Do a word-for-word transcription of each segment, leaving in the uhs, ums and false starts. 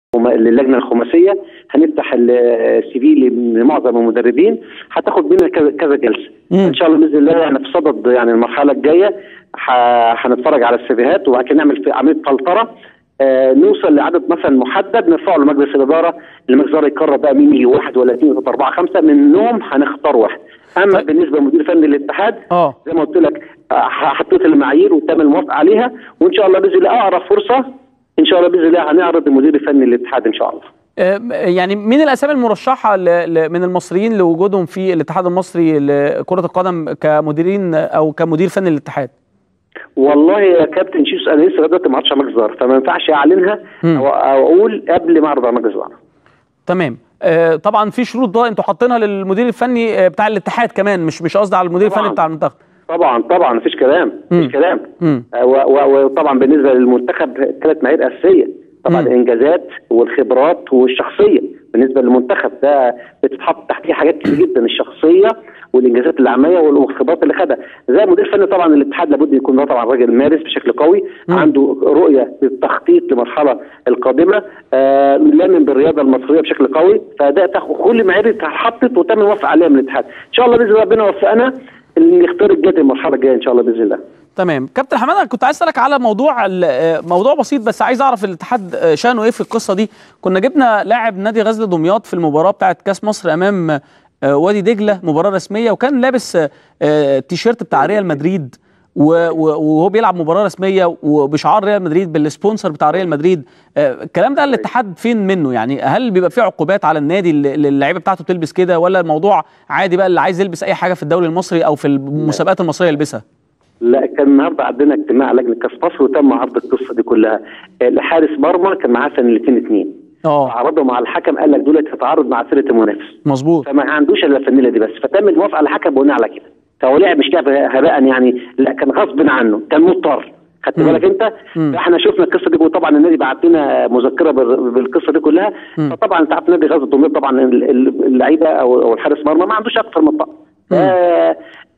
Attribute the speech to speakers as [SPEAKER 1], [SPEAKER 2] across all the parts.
[SPEAKER 1] للجنه الخماسيه، هنفتح السي في لمعظم المدربين، هتاخد منها كذا جلسه ان شاء الله باذن الله. يعني في صدد يعني المرحله الجايه هنتفرج على السيفيهات، وبعد كده نعمل في عمليه فلتره آه نوصل لعدد مثلا محدد نرفعه لمجلس الاداره، المجلس الاداره يقرر بقى مين يجي واحد ولا اثنين ولا اربعه خمسه، منهم هنختار واحد. اما طيب. بالنسبه لمدير فني الاتحاد اه زي ما قلت لك حطيت المعايير وتم الموافقه عليها، وان شاء الله باذن الله اقرب فرصه ان شاء الله باذن الله هنعرض المدير الفني للاتحاد ان شاء الله.
[SPEAKER 2] يعني مين الاسامي المرشحه من المصريين لوجودهم في الاتحاد المصري لكره القدم كمديرين او كمدير فني للاتحاد؟
[SPEAKER 1] والله يا كابتن شيسو انا لسه دلوقتي ما عرفتش على مجلس الاداره، فما ينفعش اعلنها او اقول قبل ما اعرض على مجلس الاداره.
[SPEAKER 2] تمام. آه طبعا في شروط بقى انتوا حاطينها للمدير الفني بتاع الاتحاد كمان، مش مش قصدي على المدير الفني بتاع المنتخب.
[SPEAKER 1] طبعا طبعا مفيش كلام مفيش كلام. آه وطبعا بالنسبه للمنتخب ثلاث معايير اساسيه، طبعا الانجازات والخبرات والشخصيه. بالنسبه للمنتخب ده بتتحط تحتيه حاجات كتير جدا، الشخصيه والانجازات اللي عملها والخبرات اللي خدها. زي مدير فني طبعا الاتحاد لابد يكون طبعا راجل مارس بشكل قوي، مم. عنده رؤيه للتخطيط للمرحله القادمه، آه لامن بالرياضه المصريه بشكل قوي، فده تاخد كل معايير اتحطت وتم موافقه عليها من الاتحاد. ان شاء الله باذن الله ربنا يوفقنا اللي نختار الجد المرحله الجايه ان شاء الله باذن الله.
[SPEAKER 2] تمام. كابتن حماده كنت عايز اسالك على موضوع موضوع بسيط بس عايز اعرف الاتحاد شانه ايه في القصه دي. كنا جبنا لاعب نادي غزل دمياط في المباراه بتاعه كاس مصر امام وادي دجله، مباراه رسميه، وكان لابس التيشيرت بتاع ريال مدريد وهو بيلعب مباراه رسميه وبشعار ريال مدريد بالسبونسر بتاع ريال مدريد. الكلام ده الاتحاد فين منه؟ يعني هل بيبقى فيه عقوبات على النادي اللي اللعيبه بتاعته بتلبس كده، ولا الموضوع عادي بقى اللي عايز يلبس اي حاجه في الدوري المصري او في المسابقات المصريه يلبسها؟
[SPEAKER 1] لا، كان النهارده عندنا اجتماع لجنه كاس مصر وتم عرض القصه دي كلها. الحارس مرمى كان معاه سنتين اثنين، اه عرضوا مع الحكم قال لك دول هتتعارض مع فرقه المنافس،
[SPEAKER 2] مظبوط،
[SPEAKER 1] فما عندوش الا الفانيله دي بس، فتم الموافقه على الحكم بناء على كده. فهو لعب مش لعب هباء يعني، لا كان غصب عنه، كان مضطر. خدت بالك انت؟ فاحنا شفنا القصه دي، وطبعا النادي بعت لنا مذكره بالقصه دي كلها. مم. فطبعا انت عارف نادي غزل دمياط طبعا اللعيبه او الحارس مرمى ما عندوش اكثر من طاقه. آه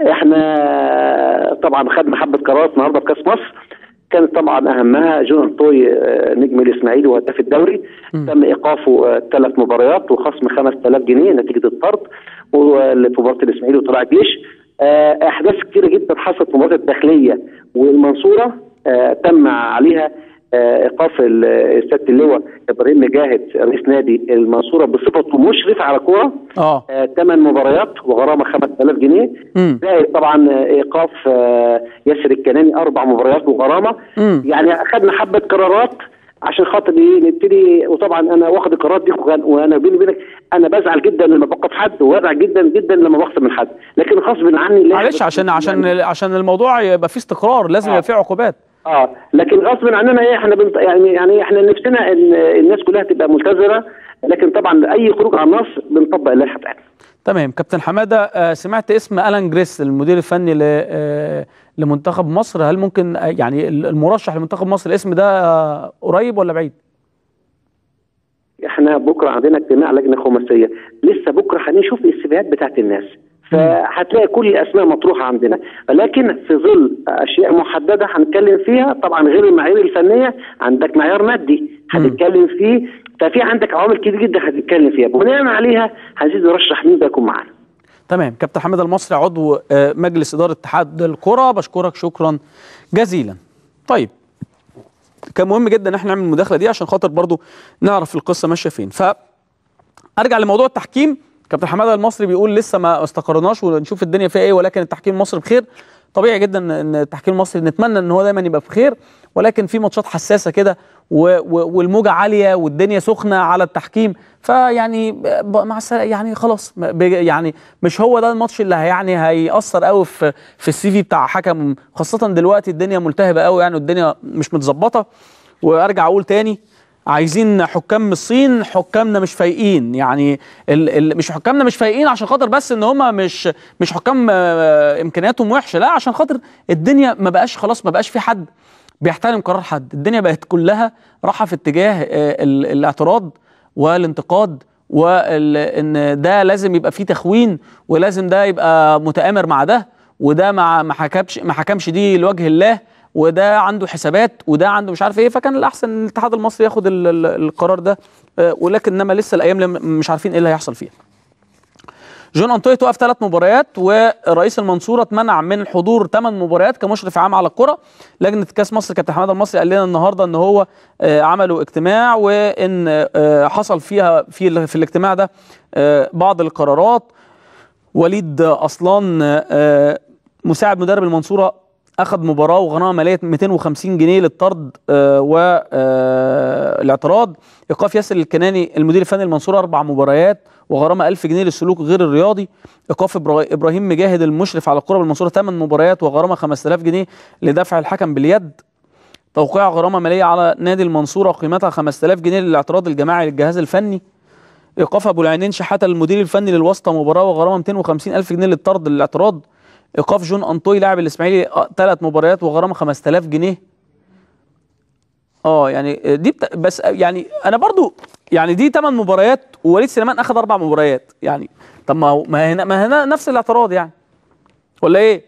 [SPEAKER 1] احنا طبعا خدنا حبه قرارات النهارده في كاس مصر، كانت طبعا اهمها جون طوي نجم الاسماعيلي وهداف الدوري، م. تم ايقافه ثلاث مباريات وخصم خمسة آلاف جنيه نتيجه الطرد في مباراه الاسماعيلي وطلع الجيش. احداث كثيره جدا حصلت في مباراه الداخليه والمنصوره تم عليها ايقاف السياده اللواء ابراهيم مجاهد رئيس نادي المنصوره بصفته مشرف على كوره اه ثمان مباريات وغرامه خمسة آلاف جنيه، زائد طبعا ايقاف ياسر الكناني اربع مباريات وغرامه. مم. يعني اخذنا حبه قرارات عشان خاطر ايه نبتدي، وطبعا انا واخد القرارات دي وانا بيني وبينك انا بزعل جدا لما بوقف حد وازعل جدا جدا لما بخصم من حد، لكن غصب عني
[SPEAKER 2] معلش عشان عشان يعني عشان الموضوع يبقى فيه استقرار لازم يبقى فيه عقوبات.
[SPEAKER 1] اه لكن غصب عننا ايه احنا بنت... يعني يعني احنا نفسنا ان الناس كلها تبقى ملتزمه، لكن طبعا اي خروج عن النص بنطبق اللائحه بتاعتنا.
[SPEAKER 2] تمام. كابتن حماده آه سمعت اسم ألان جريس المدير الفني ل آه لمنتخب مصر، هل ممكن آه يعني المرشح لمنتخب مصر الاسم ده آه قريب ولا بعيد؟
[SPEAKER 1] احنا بكره عندنا اجتماع لجنه خماسيه، لسه بكره هنشوف السيفيهات بتاعت الناس، فهتلاقي كل الاسماء مطروحه عندنا، ولكن في ظل اشياء محدده هنتكلم فيها طبعا غير المعايير الفنيه. عندك معيار مادي هتتكلم فيه، ففي عندك عوامل كتير جدا هتتكلم فيها، بناء عليها هنزيد نرشح مين بيكون معانا.
[SPEAKER 2] تمام. كابتن حماده المصري عضو مجلس اداره اتحاد الكره، بشكرك شكرا جزيلا. طيب كان مهم جدا ان احنا نعمل المداخله دي عشان خاطر برضو نعرف القصه ماشيه فين. فارجع لموضوع التحكيم. كابتن حماده المصري بيقول لسه ما استقرناش ونشوف الدنيا فيها ايه، ولكن التحكيم المصري بخير. طبيعي جدا ان التحكيم المصري نتمنى ان هو دايما يبقى بخير، ولكن في ماتشات حساسه كده والموجه عاليه والدنيا سخنه على التحكيم، فيعني مع يعني خلاص يعني مش هو ده الماتش اللي يعني هيأثر قوي في في السي في بتاع حكم، خاصه دلوقتي الدنيا ملتهبه قوي يعني والدنيا مش متظبطه. وارجع اقول تاني، عايزين حكام من الصين، حكامنا مش فايقين، يعني ال ال مش حكامنا مش فايقين عشان خاطر بس ان هم مش مش حكام امكانياتهم وحشه، لا عشان خاطر الدنيا ما بقاش خلاص ما بقاش في حد بيحترم قرار حد، الدنيا بقت كلها رايحه في اتجاه ال الاعتراض والانتقاد، وان ده لازم يبقى فيه تخوين ولازم ده يبقى متآمر مع ده وده ما ما حكمش ما حكمش دي لوجه الله وده عنده حسابات وده عنده مش عارف ايه، فكان الاحسن ان الاتحاد المصري ياخد ال ال القرار ده، ولكن انما لسه الايام مش عارفين ايه اللي هيحصل فيها. جون أنطوي توقف ثلاث مباريات، ورئيس المنصوره اتمنع من حضور ثمان مباريات كمشرف عام على الكره. لجنه كاس مصر كابتن حماده المصري قال لنا النهارده ان هو عملوا اجتماع، وان حصل فيها في في الاجتماع ده بعض القرارات. وليد اصلان مساعد مدرب المنصوره اخذ مباراه وغرامه ماليه مئتين وخمسين جنيه للطرد والاعتراض. ايقاف ياسر الكناني المدير الفني للمنصوره اربع مباريات وغرامه ألف جنيه للسلوك غير الرياضي. ايقاف ابراهيم مجاهد المشرف على الكره بالمنصوره ثمان مباريات وغرامه خمسة آلاف جنيه لدفع الحكم باليد. توقيع غرامه ماليه على نادي المنصوره وقيمتها خمسة آلاف جنيه للاعتراض الجماعي للجهاز الفني. ايقاف ابو العينين شحاته المدير الفني للواسطه مباراه وغرامه مئتين وخمسين ألف جنيه للطرد للاعتراض. ايقاف جون أنطوي لاعب الاسماعيلي ثلاث مباريات وغرامه خمسة آلاف جنيه. اه يعني دي بت... بس يعني انا برضو يعني دي ثمان مباريات ووليد سليمان اخذ اربع مباريات، يعني طب ما هو ما هنا ما هنا نفس الاعتراض يعني ولا ايه؟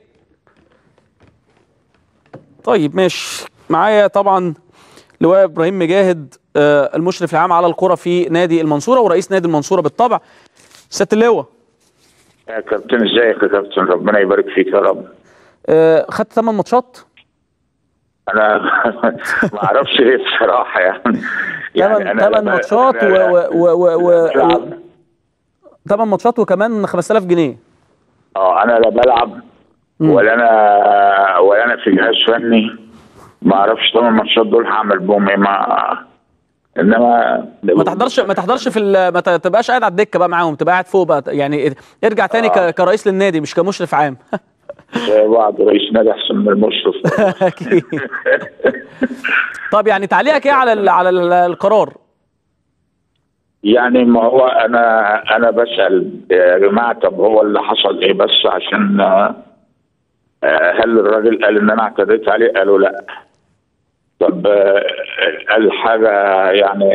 [SPEAKER 2] طيب ماشي. معايا طبعا لواء ابراهيم مجاهد آه المشرف العام على الكره في نادي المنصوره ورئيس نادي المنصوره بالطبع. سياده اللواء
[SPEAKER 3] يا كابتن ازيك يا كابتن؟ ربنا يبارك فيك يا رب.
[SPEAKER 2] آه خدت ثمان ماتشات؟
[SPEAKER 3] انا ما اعرفش ايه بصراحه يعني.
[SPEAKER 2] ثمان ثمان ماتشات و و و و ثمان ماتشات وكمان خمسة آلاف جنيه.
[SPEAKER 3] اه انا لا بلعب ولا انا ولا انا في جهاز فني، ما اعرفش ثمان ماتشات دول هعمل بهم ايه. ما انما
[SPEAKER 2] ما تحضرش ما تحضرش في ما تبقاش قاعد على الدكه بقى معاهم، تبقى قاعد فوق بقى يعني. ارجع تاني آه. كرئيس للنادي مش كمشرف عام.
[SPEAKER 3] بعد رئيس نادي احسن من المشرف.
[SPEAKER 2] اكيد. طب يعني تعليقك ايه على ال على ال القرار؟
[SPEAKER 3] يعني ما هو انا انا بسال يا جماعه، طب هو اللي حصل ايه بس؟ عشان هل الراجل قال ان انا اعتديت عليه؟ قالوا لا. طب قال حاجه يعني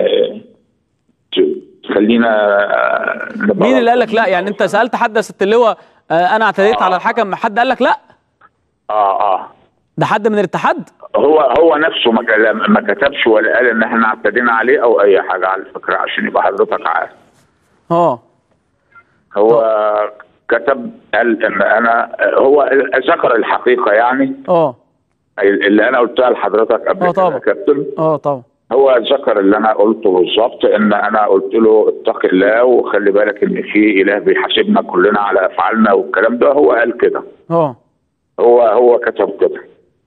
[SPEAKER 3] تخلينا
[SPEAKER 2] مين اللي قال لك لا؟ يعني انت سالت حد يا ست اللواء انا اعتديت آه. على الحكم، حد قال لك لا؟
[SPEAKER 3] اه اه
[SPEAKER 2] ده حد من الاتحاد؟
[SPEAKER 3] هو هو نفسه ما ما كتبش ولا قال ان احنا اعتدينا عليه او اي حاجه على فكره، عشان يبقى حضرتك عارف.
[SPEAKER 2] اه
[SPEAKER 3] هو طب. كتب قال ان انا هو ذكر الحقيقه يعني.
[SPEAKER 2] اه
[SPEAKER 3] اللي انا قلتها لحضرتك قبل كده يا كابتن.
[SPEAKER 2] اه طبعا.
[SPEAKER 3] هو ذكر اللي انا قلته بالظبط، ان انا قلت له اتق الله وخلي بالك ان في اله بيحاسبنا كلنا على افعالنا والكلام ده. هو قال كده.
[SPEAKER 2] اه
[SPEAKER 3] هو هو كتب كده.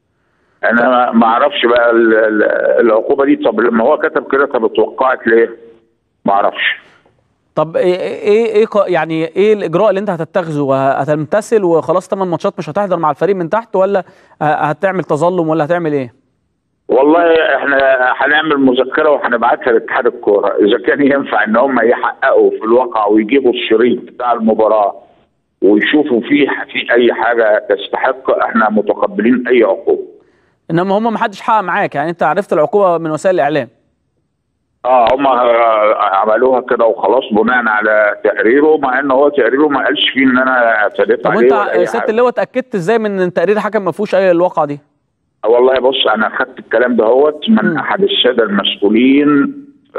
[SPEAKER 3] انا ما اعرفش بقى العقوبه دي. طب لما هو كتب كده طب اتوقعت ليه؟ ما اعرفش.
[SPEAKER 2] طب ايه ايه ايه يعني ايه الاجراء اللي انت هتتخذه؟ هتمتثل وخلاص ثمان ماتشات مش هتحضر مع الفريق من تحت، ولا هتعمل تظلم، ولا هتعمل ايه؟
[SPEAKER 3] والله احنا هنعمل مذكره وهنبعتها لاتحاد الكوره، اذا كان ينفع ان هم يحققوا في الواقع ويجيبوا الشريط بتاع المباراه ويشوفوا فيه في اي حاجه تستحق، احنا متقبلين اي عقوبه.
[SPEAKER 2] انما هم ما حدش حقق معاك يعني؟ انت عرفت العقوبه من وسائل الاعلام؟
[SPEAKER 3] اه هم عملوها كده وخلاص بناء على تقريره، مع ان هو تقريره ما قالش فيه ان انا اعتديت عليه.
[SPEAKER 2] طب وانت سياده اللواء اتاكدت ازاي من ان تقرير الحكم ما فيهوش اي الواقعه دي؟
[SPEAKER 3] والله بص انا خدت الكلام ده هوت من م. احد الساده المسؤولين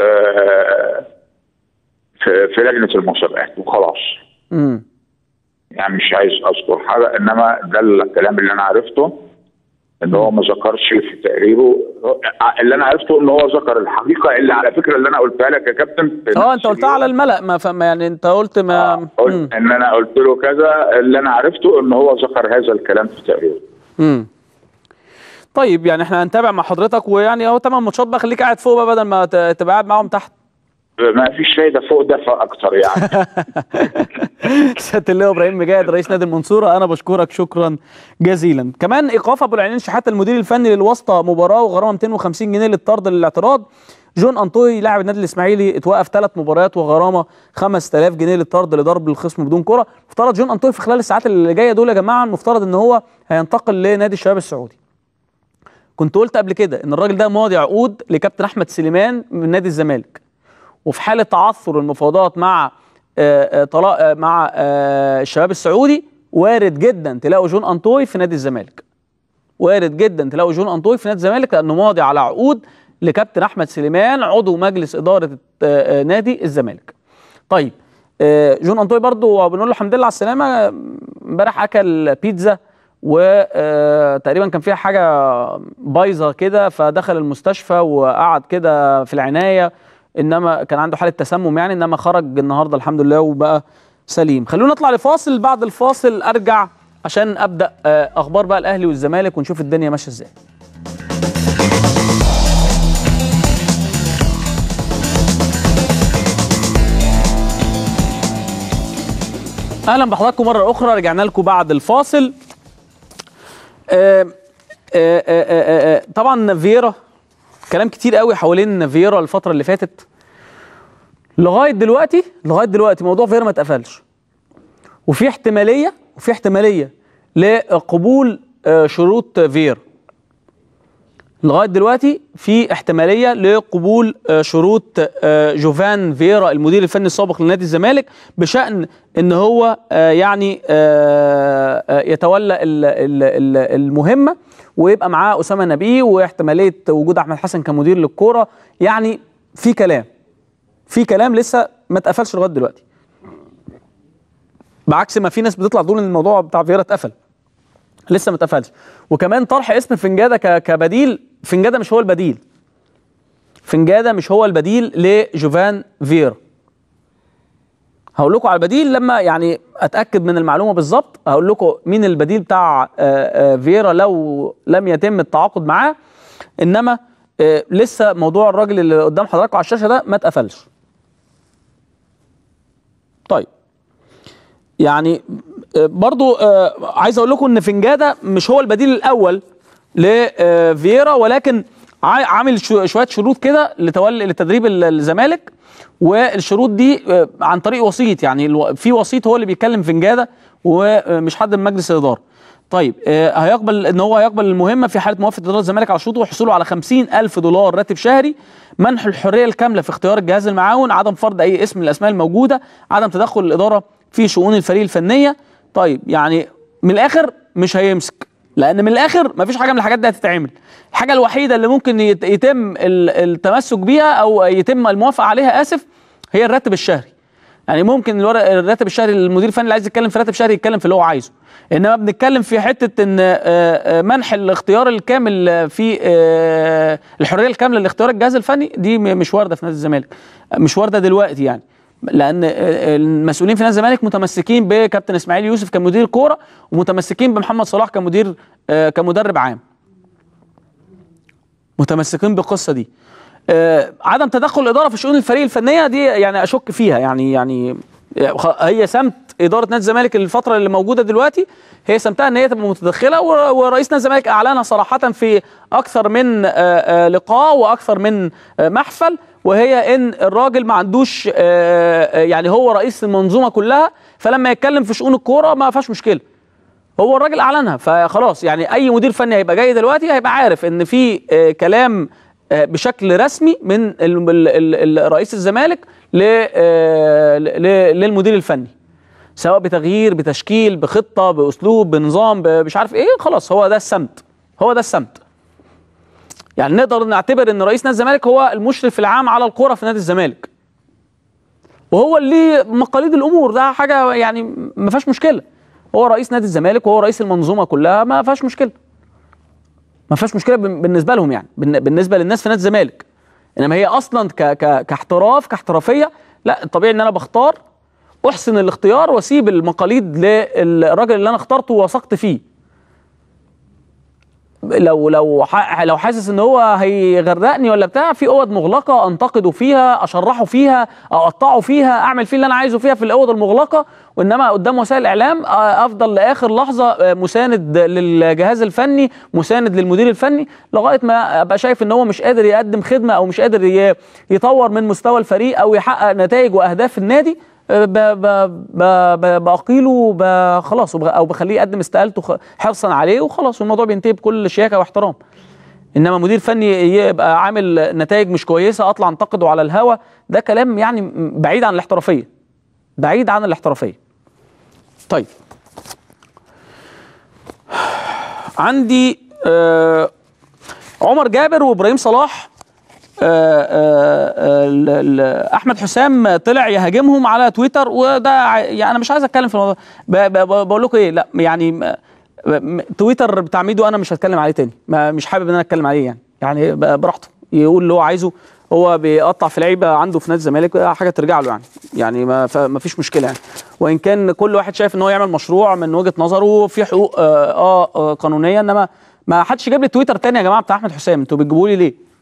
[SPEAKER 3] آه في, في لجنه المسابقات وخلاص.
[SPEAKER 2] امم
[SPEAKER 3] يعني مش عايز اذكر حاجه، انما ده الكلام اللي انا عرفته، ان هو ما ذكرش في تقريره. اللي انا عرفته ان هو ذكر الحقيقه اللي على فكره اللي انا قلتها لك يا كابتن.
[SPEAKER 2] اه انت قلتها على الملأ، ما فهم يعني انت قلت ما
[SPEAKER 3] آه قلت ان انا قلت له كذا. اللي انا عرفته ان هو ذكر هذا الكلام في تقريره.
[SPEAKER 2] امم طيب يعني احنا هنتابع مع حضرتك، ويعني اهو ثمان ماتشات بقى خليك قاعد فوق بقى بدل ما تبقى قاعد معاهم تحت.
[SPEAKER 3] ما فيش فايده فوق ده اكتر يعني.
[SPEAKER 2] سياده اللواء ابراهيم مجاهد رئيس نادي المنصوره، انا بشكرك شكرا جزيلا. كمان ايقاف ابو العينين شحاته المدير الفني للواسطه مباراه وغرامه مئتين وخمسين جنيه للطرد للاعتراض. جون أنطوي لاعب النادي الاسماعيلي اتوقف ثلاث مباريات وغرامه خمسة آلاف جنيه للطرد لضرب الخصم بدون كره. مفترض جون أنطوي في خلال الساعات اللي جايه دول يا جماعه المفترض ان هو هينتقل لنادي الشباب السعودي. كنت قلت قبل كده ان الراجل ده ماضي عقود لكابتن احمد سليمان من نادي الزمالك، وفي حاله تعثر المفاوضات مع طلاق مع الشباب السعودي وارد جدا تلاقوا جون أنطوي في نادي الزمالك، وارد جدا تلاقوا جون انطوي في نادي الزمالك لانه ماضي على عقود لكابتن احمد سليمان عضو مجلس اداره نادي الزمالك. طيب جون انطوي برضو بنقول له الحمد لله على السلامه، امبارح اكل بيتزا وتقريبا كان فيها حاجه بايظه كده فدخل المستشفى وقعد كده في العنايه، انما كان عنده حاله تسمم يعني، انما خرج النهارده الحمد لله وبقى سليم. خلونا نطلع لفاصل، بعد الفاصل ارجع عشان ابدا اخبار بقى الاهلي والزمالك ونشوف الدنيا ماشيه ازاي. اهلا بحضراتكم مره اخرى، رجعنا لكم بعد الفاصل. آآ آآ آآ طبعا فييرا كلام كتير قوي حوالين فييرا الفتره اللي فاتت. لغايه دلوقتي لغايه دلوقتي موضوع فييرا ما اتقفلش، وفي احتماليه وفي احتماليه لقبول شروط فييرا. لغايه دلوقتي في احتماليه لقبول شروط جوفان فييرا المدير الفني السابق لنادي الزمالك بشان ان هو يعني يتولى المهمه ويبقى معاه اسامه نبيه، واحتماليه وجود احمد حسن كمدير للكوره. يعني في كلام في كلام لسه ما اتقفلش لغايه دلوقتي، بعكس ما في ناس بتطلع تقول ان الموضوع بتاع فييرا اتقفل، لسه ما اتقفلش. وكمان طرح اسم فنجاده كبديل، فنجاده مش هو البديل، فنجاده مش هو البديل لجوفان فييرا. هقول لكم على البديل لما يعني اتاكد من المعلومه بالظبط، هقول لكم مين البديل بتاع فييرا لو لم يتم التعاقد معاه. انما لسه موضوع الراجل اللي قدام حضراتكم على الشاشه ده ما اتقفلش. طيب يعني برضو عايز اقول لكم ان فنجاده مش هو البديل الاول لفييرا، ولكن عامل شويه شروط كده لتولي لتدريب الزمالك، والشروط دي عن طريق وسيط، يعني في وسيط هو اللي بيتكلم فنجاده ومش حد من مجلس الاداره. طيب هيقبل ان هو هيقبل المهمه في حاله موافقه اداره الزمالك على شروطه وحصوله على خمسين ألف دولار راتب شهري، منح الحريه الكامله في اختيار الجهاز المعاون، عدم فرض اي اسم من الاسماء الموجوده، عدم تدخل الاداره في شؤون الفريق الفنيه. طيب يعني من الاخر مش هيمسك، لان من الاخر مفيش حاجه من الحاجات دي هتتعمل. الحاجه الوحيده اللي ممكن يتم التمسك بيها او يتم الموافقه عليها اسف هي الراتب الشهري. يعني ممكن الراتب الشهري المدير الفني اللي عايز يتكلم في راتب شهري يتكلم في اللي هو عايزه، انما بنتكلم في حته ان منح الاختيار الكامل في الحريه الكامله لاختيار الجهاز الفني دي مش وارده في نادي الزمالك، مش وارده دلوقتي يعني، لان المسؤولين في نادي الزمالك متمسكين بكابتن اسماعيل يوسف كمدير كوره ومتمسكين بمحمد صلاح كمدير كمدرب عام، متمسكين بالقصه دي. عدم تدخل الاداره في شؤون الفريق الفنيه دي يعني اشك فيها، يعني يعني هي سمت اداره نادي الزمالك الفتره اللي موجوده دلوقتي، هي سمتها ان هي تبقى متدخله، ورئيس نادي الزمالك اعلنها صراحه في اكثر من لقاء واكثر من محفل، وهي ان الراجل ما عندوش يعني هو رئيس المنظومه كلها، فلما يتكلم في شؤون الكوره ما فيهاش مشكله. هو الراجل اعلنها فخلاص، يعني اي مدير فني هيبقى جاي دلوقتي هيبقى عارف ان في كلام بشكل رسمي من رئيس الزمالك للمدير الفني، سواء بتغيير بتشكيل بخطه باسلوب بنظام مش عارف ايه، خلاص هو ده السمت، هو ده السمت. يعني نقدر نعتبر ان رئيس نادي الزمالك هو المشرف العام على الكوره في نادي الزمالك، وهو اللي مقاليد الامور، ده حاجه يعني ما فيهاش مشكله. هو رئيس نادي الزمالك وهو رئيس المنظومه كلها، ما فيهاش مشكله، ما فيهاش مشكله بالنسبه لهم، يعني بالنسبه للناس في نادي الزمالك. انما هي اصلا ك ك كاحتراف كاحترافيه، لا الطبيعي ان انا بختار احسن الاختيار واسيب المقاليد للراجل اللي انا اخترته ووثقت فيه. لو لو لو حاسس ان هو هيغرقني ولا بتاع، في اوض مغلقه انتقده فيها، اشرحه فيها، اقطعه فيها، اعمل فيه اللي انا عايزه فيها في الاوض المغلقه، وانما قدام وسائل الاعلام افضل لاخر لحظه مساند للجهاز الفني، مساند للمدير الفني، لغايه ما ابقى شايف ان هو مش قادر يقدم خدمه او مش قادر يطور من مستوى الفريق او يحقق نتائج واهداف النادي، باقيله خلاص، او بخليه يقدم استقالته حرصا عليه وخلاص، والموضوع بينتهي بكل شياكه واحترام. انما مدير فني يبقى عامل نتائج مش كويسه اطلع انتقده على الهوا، ده كلام يعني بعيد عن الاحترافيه، بعيد عن الاحترافيه. طيب عندي آه عمر جابر وابراهيم صلاح، آه آه احمد حسام طلع يهاجمهم على تويتر، وده يعني انا مش عايز اتكلم في الموضوع. بقول لكم ايه، لا يعني تويتر بتاع ميدو انا مش هتكلم عليه تاني، مش حابب ان انا اتكلم عليه. يعني يعني براحته يقول اللي هو عايزه، هو بيقطع في لعيبه عنده في نادي الزمالك، حاجه ترجع له يعني يعني ما, ما فيش مشكله يعني. وان كان كل واحد شايف ان هو يعمل مشروع من وجهه نظره في حقوق اه, آه قانونيه، انما ما حدش جاب لي تويتر تاني يا جماعه بتاع احمد حسام، انتوا بتجيبوا لي ليه؟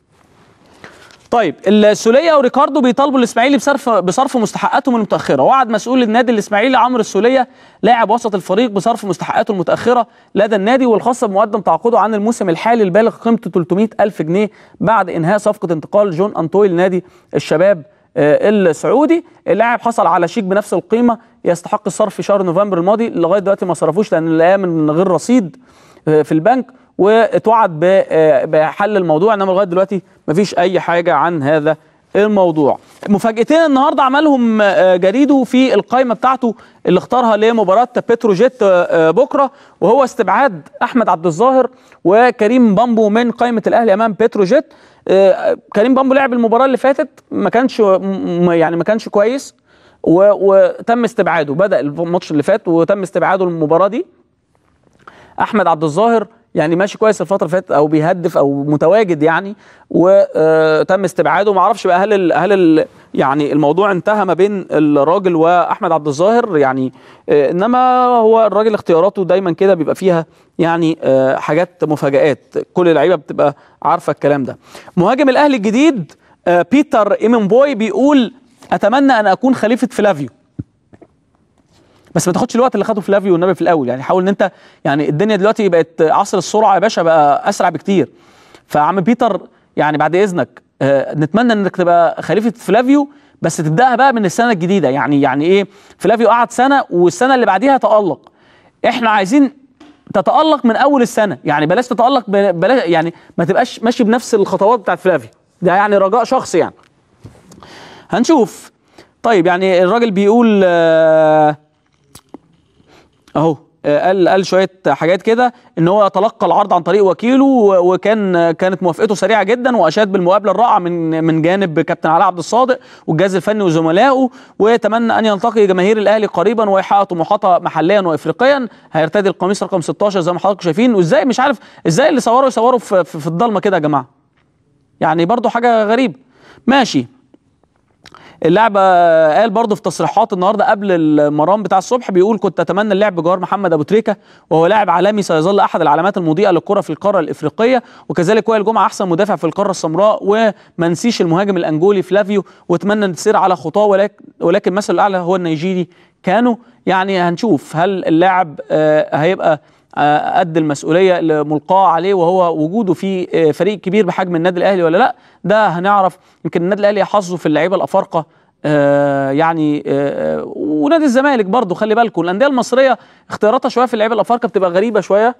[SPEAKER 2] طيب السوليه وريكاردو بيطالبوا الاسماعيلي بصرف بصرف مستحقاتهم المتاخره. وعد مسؤول النادي الاسماعيلي عمرو السوليه لاعب وسط الفريق بصرف مستحقاته المتاخره لدى النادي، والخاصه بمقدم تعاقده عن الموسم الحالي البالغ قيمته ثلاثمائة ألف جنيه بعد انهاء صفقه انتقال جون انطوي لنادي الشباب السعودي. اللاعب حصل على شيك بنفس القيمه يستحق الصرف في شهر نوفمبر الماضي، لغايه دلوقتي ما صرفوش لان الايام من غير رصيد في البنك، واتوعد بحل الموضوع، انما لغايه دلوقتي مفيش اي حاجه عن هذا الموضوع. مفاجأتين النهارده عملهم جريدو في القائمه بتاعته اللي اختارها لمباراه بتروجيت بكره، وهو استبعاد احمد عبد الظاهر وكريم بامبو من قائمه الاهلي امام بتروجيت. كريم بامبو لعب المباراه اللي فاتت ما كانش يعني ما كانش كويس، وتم استبعاده، بدأ الماتش اللي فات وتم استبعاده المباراه دي. احمد عبد الظاهر يعني ماشي كويس الفتره اللي فاتت، او بيهدف او متواجد يعني، وتم استبعاده. ما اعرفش بقى هل ال هل ال يعني الموضوع انتهى ما بين الراجل واحمد عبد الظاهر يعني، انما هو الراجل اختياراته دايما كده بيبقى فيها يعني حاجات مفاجآت، كل اللعيبه بتبقى عارفه الكلام ده. مهاجم الاهلي الجديد بيتر ايمنبوي بيقول اتمنى ان اكون خليفه فلافيو، بس ما تاخدش الوقت اللي خده فلافيو والنبي في الاول، يعني حاول ان انت يعني الدنيا دلوقتي بقت عصر السرعه يا باشا، بقى اسرع بكتير. فعم بيتر يعني بعد اذنك آه نتمنى انك تبقى خليفه فلافيو، بس تبداها بقى من السنه الجديده. يعني يعني ايه، فلافيو قعد سنه والسنه اللي بعديها تالق، احنا عايزين تتالق من اول السنه، يعني بلاش تتالق بلاش يعني ما تبقاش ماشي بنفس الخطوات بتاعت فلافيو ده، يعني رجاء شخصي يعني. هنشوف. طيب يعني الراجل بيقول آه اهو قال قال شويه حاجات كده، ان هو تلقى العرض عن طريق وكيله، وكان كانت موافقته سريعه جدا، واشاد بالمقابله الرائعه من من جانب كابتن علاء عبد الصادق والجهاز الفني وزملائه، ويتمنى ان يلتقي جماهير الاهلي قريبا ويحقق طموحاتها محليا وافريقيا. هيرتدي القميص رقم ستاشر زي ما حضراتكم شايفين. وازاي مش عارف ازاي اللي صوروا يصوروا في, في, في الضلمه كده يا جماعه، يعني برضو حاجه غريبه. ماشي. اللعبة قال برضه في تصريحات النهارده قبل المران بتاع الصبح، بيقول كنت اتمنى اللعب بجوار محمد ابو تريكه، وهو لاعب عالمي سيظل احد العلامات المضيئه للكره في القاره الافريقيه، وكذلك وائل جمعه احسن مدافع في القاره السمراء، وما نسيش المهاجم الانجولي فلافيو، واتمنى ان تسير على خطاه، ولكن ولكن مثل الاعلى هو النيجيري كانوا. يعني هنشوف هل اللاعب آه هيبقى قد المسؤوليه اللي ملقاه عليه وهو وجوده في فريق كبير بحجم النادي الاهلي ولا لا. ده هنعرف. يمكن النادي الاهلي حظه في اللعيبه الافارقه آه يعني آه ونادي الزمالك برضه، خلي بالكم الانديه المصريه اختياراتها شويه في اللعيبه الافارقه بتبقى غريبه شويه.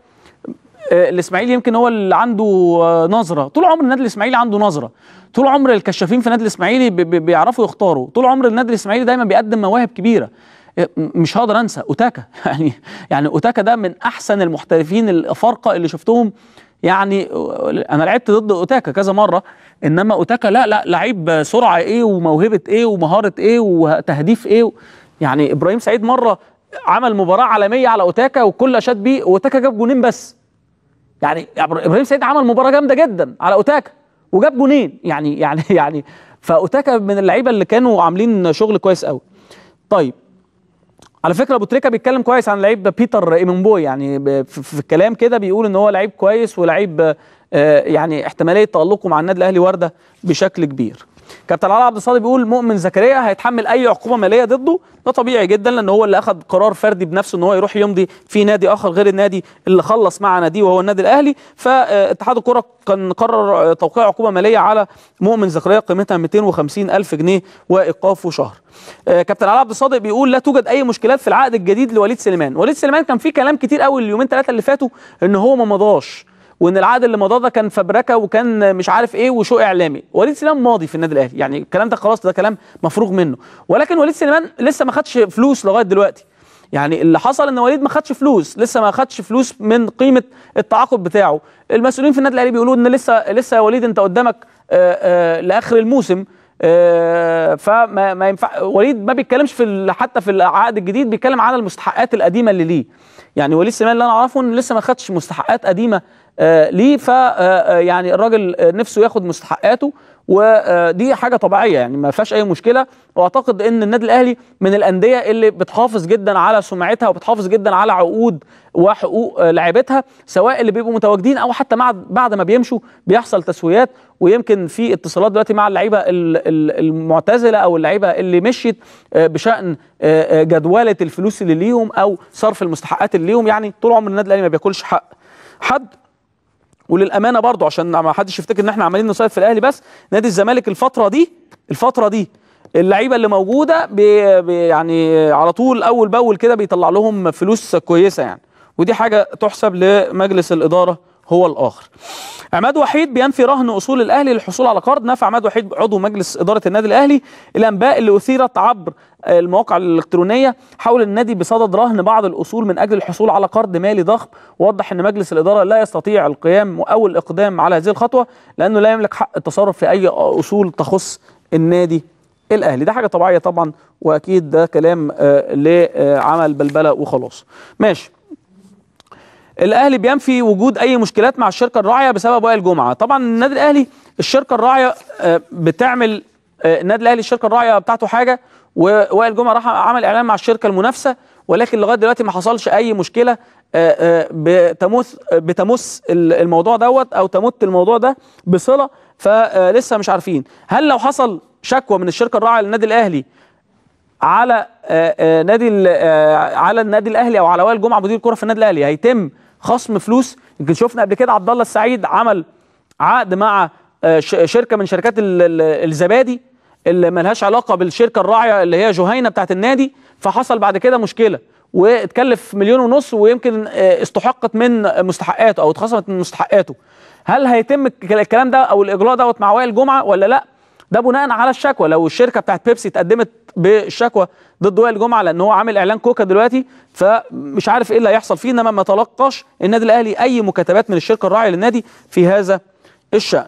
[SPEAKER 2] آه الاسماعيلي يمكن هو اللي عنده آه نظره، طول عمر النادي الاسماعيلي عنده نظره، طول عمر الكشافين في النادي الاسماعيلي بيعرفوا يختاروا، طول عمر النادي الاسماعيلي دايما بيقدم مواهب كبيره. مش هقدر انسى اوتاكا يعني يعني اوتاكا ده من احسن المحترفين الافارقه اللي شفتهم. يعني انا لعبت ضد اوتاكا كذا مره، انما اوتاكا لا لا لعيب سرعه ايه وموهبه ايه ومهاره ايه وتهديف ايه. يعني ابراهيم سعيد مره عمل مباراه عالميه على اوتاكا والكل اشاد بيه، اوتاكا جاب جونين بس. يعني ابراهيم سعيد عمل مباراه جامده جدا على اوتاكا وجاب جونين، يعني يعني يعني فاوتاكا من اللعيبه اللي كانوا عاملين شغل كويس قوي. طيب على فكره ابو تريكه بيتكلم كويس عن لعيب بيتر ايمنبوي، يعني في الكلام كده بيقول ان هو لعيب كويس ولعيب يعني احتماليه تالقه مع النادي الاهلي وارده بشكل كبير. كابتن علاء عبد الصادق بيقول مؤمن زكريا هيتحمل اي عقوبه ماليه ضده، ده طبيعي جدا لان هو اللي اخذ قرار فردي بنفسه ان هو يروح يمضي في نادي اخر غير النادي اللي خلص مع ناديه وهو النادي الاهلي. فاتحاد الكره كان قرر توقيع عقوبه ماليه على مؤمن زكريا قيمتها مئتين وخمسين ألف جنيه وايقافه شهر. كابتن علاء عبد الصادق بيقول لا توجد اي مشكلات في العقد الجديد لوليد سليمان. وليد سليمان كان في كلام كتير قوي اليومين ثلاثه اللي فاتوا ان هو ما مضاش، وان العقد اللي مضاه ده كان فبركه وكان مش عارف ايه وشو اعلامي. وليد سليمان ماضي في النادي الاهلي، يعني الكلام ده خلاص، ده كلام مفروغ منه. ولكن وليد سليمان لسه ما خدش فلوس لغايه دلوقتي، يعني اللي حصل ان وليد ما خدش فلوس، لسه ما خدش فلوس من قيمه التعاقد بتاعه. المسؤولين في النادي الاهلي بيقولوا ان لسه لسه يا وليد انت قدامك آآ آآ لاخر الموسم، فما ما ينفع. وليد ما بيتكلمش في حتى في العقد الجديد، بيتكلم على المستحقات القديمه اللي ليه. يعني وليد سليمان اللي انا اعرفه ان لسه ما خدش مستحقات قديمه ليه، ف يعني الراجل نفسه ياخد مستحقاته، ودي حاجه طبيعيه يعني ما فيهاش اي مشكله. واعتقد ان النادي الاهلي من الانديه اللي بتحافظ جدا على سمعتها وبتحافظ جدا على عقود وحقوق لاعيبتها، سواء اللي بيبقوا متواجدين او حتى مع بعد ما بيمشوا بيحصل تسويات. ويمكن في اتصالات دلوقتي مع اللعيبه المعتزله او اللعيبه اللي مشيت بشان جدوله الفلوس اللي ليهم او صرف المستحقات اللي ليهم. يعني طول عمر النادي الاهلي ما بياكلش حق حد. وللامانه برضه عشان ما حدش يفتكر ان احنا عمالين نصيف في الاهلي بس، نادي الزمالك الفتره دي الفتره دي اللعيبه اللي موجوده بي بي يعني على طول اول باول كده بيطلع لهم فلوس كويسه يعني، ودي حاجه تحسب لمجلس الاداره هو الاخر. عماد وحيد بينفي رهن اصول الاهلي للحصول على قرض. نفى عماد وحيد عضو مجلس اداره النادي الاهلي الانباء اللي اثيرت عبر المواقع الالكترونيه حول النادي بصدد رهن بعض الاصول من اجل الحصول على قرض مالي ضخم. ووضح ان مجلس الاداره لا يستطيع القيام او الاقدام على هذه الخطوه لانه لا يملك حق التصرف في اي اصول تخص النادي الاهلي. ده حاجه طبيعيه طبعا، واكيد ده كلام آه لعمل بلبله وخلاص. ماشي. الاهلي بينفي وجود اي مشكلات مع الشركه الراعيه بسبب وائل جمعه. طبعا النادي الاهلي الشركه الراعيه بتعمل النادي الاهلي الشركه الراعيه بتاعته حاجه، ووائل جمعه راح عمل اعلان مع الشركه المنافسه، ولكن لغايه دلوقتي ما حصلش اي مشكله بتمس بتمس الموضوع دوت او تمت الموضوع ده بصله. فلسه مش عارفين هل لو حصل شكوى من الشركه الراعيه للنادي الاهلي على نادي على النادي الاهلي او على وائل جمعه مدير الكره في النادي الاهلي هيتم خصم فلوس. يمكن شفنا قبل كده عبد الله السعيد عمل عقد مع شركه من شركات الزبادي اللي ملهاش علاقه بالشركه الراعيه اللي هي جهينه بتاعت النادي، فحصل بعد كده مشكله واتكلف مليون ونص ويمكن استحقت من مستحقاته او اتخصمت من مستحقاته. هل هيتم الكلام ده او الاجراء دوت مع وائل جمعه ولا لا؟ ده بناء على الشكوى. لو الشركه بتاعت بيبسي اتقدمت بالشكوى ضد وائل جمعه لان هو عامل اعلان كوكا دلوقتي، فمش عارف ايه اللي هيحصل فيه. انما ما تلقاش النادي الاهلي اي مكاتبات من الشركه الراعيه للنادي في هذا الشان.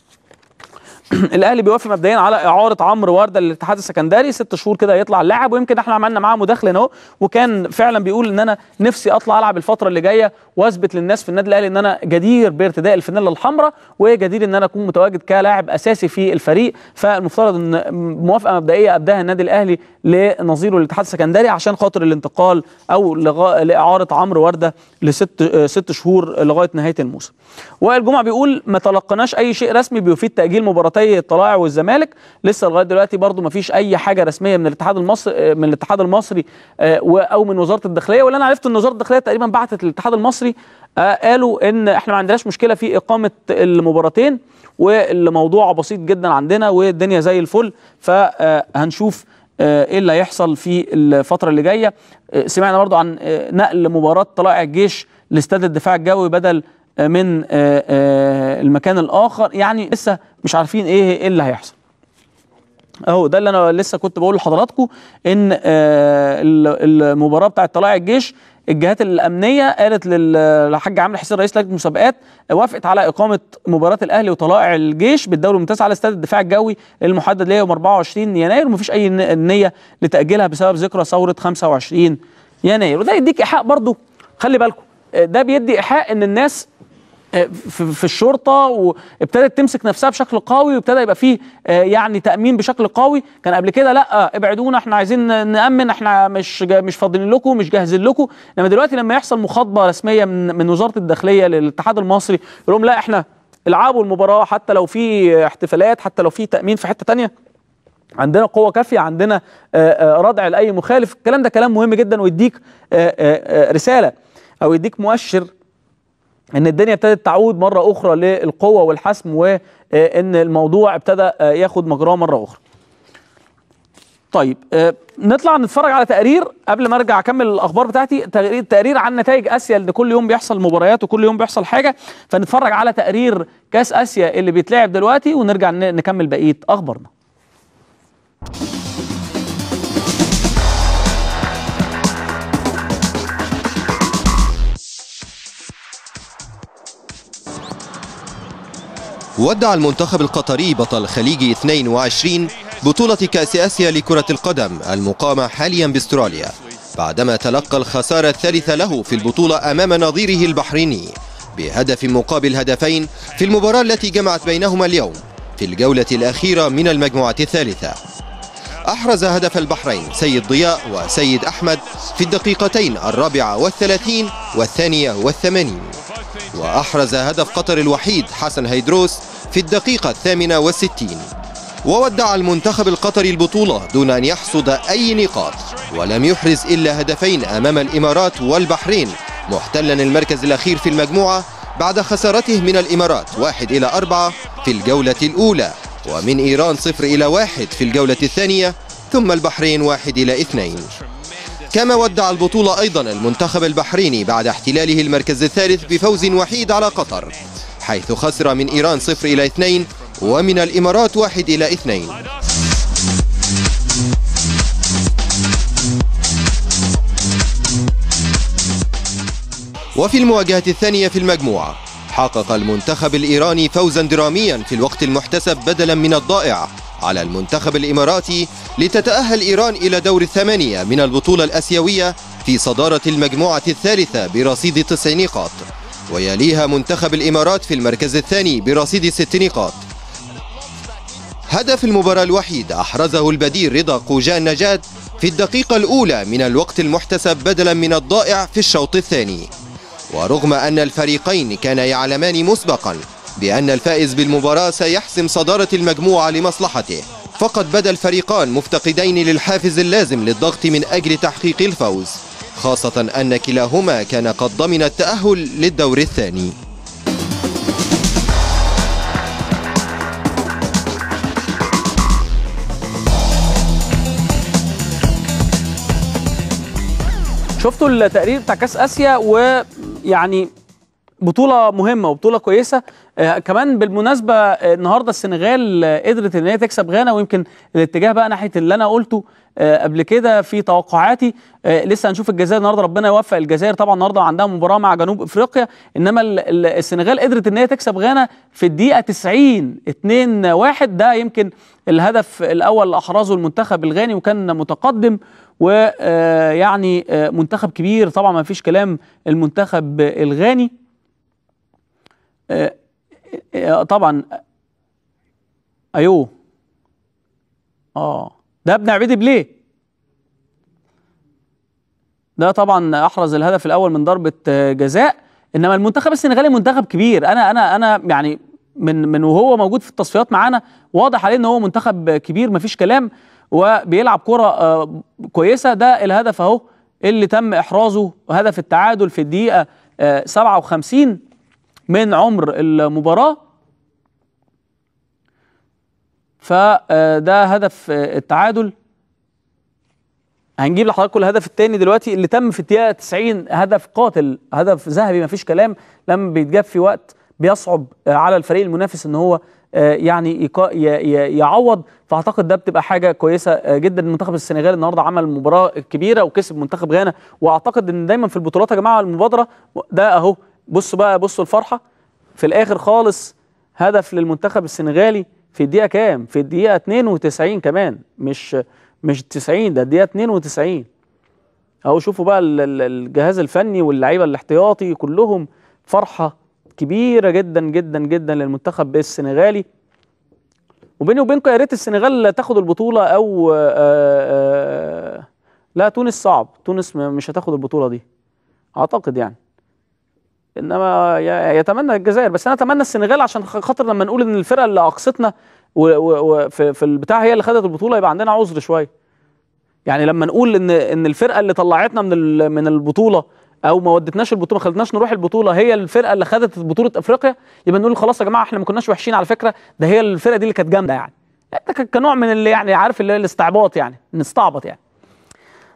[SPEAKER 2] الاهلي بيوافق مبدئيا على اعاره عمرو ورده للاتحاد السكندري، ست شهور كده يطلع اللاعب. ويمكن احنا عملنا معاه مداخله اهو، وكان فعلا بيقول ان انا نفسي اطلع العب الفتره اللي جايه واثبت للناس في النادي الاهلي ان انا جدير بارتداء الفانيلا الحمراء وجدير ان انا اكون متواجد كلاعب اساسي في الفريق. فالمفترض ان موافقه مبدئيه ابداها النادي الاهلي لنظيره الاتحاد السكندري عشان خاطر الانتقال او لاعاره عمرو ورده لست ست شهور لغايه نهايه الموسم. وائل جمعه بيقول ما تلقناش اي شيء رسمي بيفيد تاجيل مباراتي الطلائع والزمالك. لسه لغايه دلوقتي برضو ما فيش اي حاجه رسميه من الاتحاد المصري من الاتحاد المصري او من وزاره الداخليه. ولا انا عرفت ان وزاره الداخليه تقريبا بعتت للاتحاد المصري قالوا ان احنا ما عندناش مشكله في اقامه المباراتين والموضوع بسيط جدا عندنا والدنيا زي الفل. فهنشوف ايه اللي هيحصل في الفتره اللي جايه. سمعنا برضو عن نقل مباراه طلائع الجيش لاستاد الدفاع الجوي بدل من المكان الاخر. يعني لسه مش عارفين ايه ايه اللي هيحصل. اهو ده اللي انا لسه كنت بقول لحضراتكم ان المباراه بتاعه طلائع الجيش الجهات الامنيه قالت للحاج عامر حسين رئيس لجنه المسابقات وافقت على اقامه مباراه الاهلي وطلائع الجيش بالدوري الممتاز على استاد الدفاع الجوي المحدد ليوم أربعة وعشرين يناير، ومفيش اي نيه لتاجيلها بسبب ذكرى ثوره خمسة وعشرين يناير. وده يديك ايحاء برضو، خلي بالكم ده بيدي ايحاء ان الناس في الشرطه وابتدت تمسك نفسها بشكل قوي وابتدى يبقى فيه يعني تامين بشكل قوي. كان قبل كده لا ابعدونا احنا عايزين نامن، احنا مش مش فاضيين لكم مش جاهزين لكم. انما دلوقتي لما يحصل مخاطبه رسميه من من وزاره الداخليه للاتحاد المصري يقول لهم لا احنا العبوا المباراه حتى لو في احتفالات حتى لو في تامين في حته ثانيه، عندنا قوه كافيه، عندنا ردع لاي مخالف. الكلام ده كلام مهم جدا ويديك رساله او يديك مؤشر ان الدنيا ابتدت تعود مره اخرى للقوه والحسم وان الموضوع ابتدى ياخد مجراه مره اخرى. طيب نطلع نتفرج على تقرير قبل ما ارجع اكمل الاخبار بتاعتي. تقرير تقرير عن نتائج اسيا لان كل يوم بيحصل مباريات وكل يوم بيحصل حاجه، فنتفرج على تقرير كاس اسيا اللي بيتلعب دلوقتي ونرجع نكمل بقيه اخبارنا.
[SPEAKER 4] ودع المنتخب القطري بطل خليج اثنين وعشرين بطولة كأس آسيا لكرة القدم المقامة حاليا باستراليا بعدما تلقى الخسارة الثالثة له في البطولة أمام نظيره البحريني بهدف مقابل هدفين في المباراة التي جمعت بينهما اليوم في الجولة الأخيرة من المجموعة الثالثة. أحرز هدف البحرين سيد ضياء وسيد أحمد في الدقيقتين الرابعة والثلاثين والثانية والثمانين، وأحرز هدف قطر الوحيد حسن هيدروس في الدقيقة الثامنة والستين. وودع المنتخب القطري البطولة دون أن يحصد أي نقاط، ولم يحرز إلا هدفين أمام الإمارات والبحرين، محتلا المركز الأخير في المجموعة بعد خسارته من الإمارات واحد إلى أربعة في الجولة الأولى، ومن إيران صفر إلى واحد في الجولة الثانية، ثم البحرين واحد إلى اثنين. كما ودع البطولة أيضا المنتخب البحريني بعد احتلاله المركز الثالث بفوز وحيد على قطر، حيث خسر من إيران صفر إلى اثنين ومن الإمارات واحد إلى اثنين. وفي المواجهة الثانية في المجموعة حقق المنتخب الإيراني فوزا دراميا في الوقت المحتسب بدلا من الضائع على المنتخب الإماراتي، لتتأهل إيران إلى دور الثمانية من البطولة الآسيوية في صدارة المجموعة الثالثة برصيد تسع نقاط، ويليها منتخب الإمارات في المركز الثاني برصيد ست نقاط. هدف المباراة الوحيد أحرزه البديل رضا قوجان نجاد في الدقيقة الأولى من الوقت المحتسب بدلا من الضائع في الشوط الثاني. ورغم أن الفريقين كانا يعلمان مسبقا بأن الفائز بالمباراة سيحسم صدارة المجموعة لمصلحته، فقد بدا الفريقان مفتقدين للحافز اللازم للضغط من أجل تحقيق الفوز، خاصة أن كلاهما كان قد ضمن التأهل للدور الثاني.
[SPEAKER 2] شفتوا التقرير بتاع كاس اسيا، ويعني بطوله مهمه وبطوله كويسه. آه كمان بالمناسبه آه النهارده السنغال آه قدرت ان هي تكسب غانا، ويمكن الاتجاه بقى ناحيه اللي انا قلته آه قبل كده في توقعاتي. آه لسه هنشوف الجزائر النهارده، ربنا يوفق الجزائر. طبعا النهارده عندها مباراه مع جنوب افريقيا، انما السنغال قدرت ان هي تكسب غانا في الدقيقه تسعين اتنين واحد. ده يمكن الهدف الاول اللي احرزه المنتخب الغاني، وكان متقدم ويعني منتخب كبير طبعا ما فيش كلام. المنتخب الغاني طبعا ايوه اه ده ابن عبيدي بليه، ده طبعا احرز الهدف الاول من ضربه جزاء. انما المنتخب السنغالي منتخب كبير، انا انا انا يعني من من وهو موجود في التصفيات معانا واضح عليه ان هو منتخب كبير ما فيش كلام، وبيلعب كرة آه كويسة. ده الهدف اهو اللي تم احرازه، هدف التعادل في الدقيقة آه سبعة وخمسين من عمر المباراة. فده هدف آه التعادل. هنجيب لحضراتكم الهدف الثاني دلوقتي اللي تم في الدقيقة تسعين، هدف قاتل، هدف ذهبي ما فيش كلام. لما بيتجاب في وقت بيصعب آه على الفريق المنافس ان هو يعني يعوض، فاعتقد ده بتبقى حاجه كويسه جدا. المنتخب السنغالي النهارده عمل مباراه كبيره وكسب منتخب غانا، واعتقد ان دايما في البطولات يا جماعه المبادره ده اهو. بصوا بقى، بصوا الفرحه في الاخر خالص. هدف للمنتخب السنغالي في الدقيقه كام؟ في الدقيقه اتنين وتسعين كمان، مش مش تسعين، ده الدقيقه اتنين وتسعين اهو. شوفوا بقى الجهاز الفني واللعيبه الاحتياطي كلهم فرحه كبيرة جدا جدا جدا للمنتخب السنغالي. وبيني وبينكم يا ريت السنغال تاخد البطولة، او آآ آآ لا تونس صعب، تونس مش هتاخد البطولة دي اعتقد يعني، انما يتمنى الجزائر. بس انا اتمنى السنغال عشان خاطر لما نقول ان الفرقة اللي اقصتنا وفي البتاع هي اللي خدت البطولة يبقى عندنا عذر شوية. يعني لما نقول ان ان الفرقة اللي طلعتنا من من البطولة او ما ودتناش البطوله، ما خلتناش نروح البطوله، هي الفرقه اللي خدت بطوله افريقيا، يبقى نقول خلاص يا جماعه احنا ما كناش وحشين على فكره، ده هي الفرقه دي اللي كانت جامده. يعني ده كنوع من اللي يعني عارف اللي الاستعباط، يعني نستعبط يعني.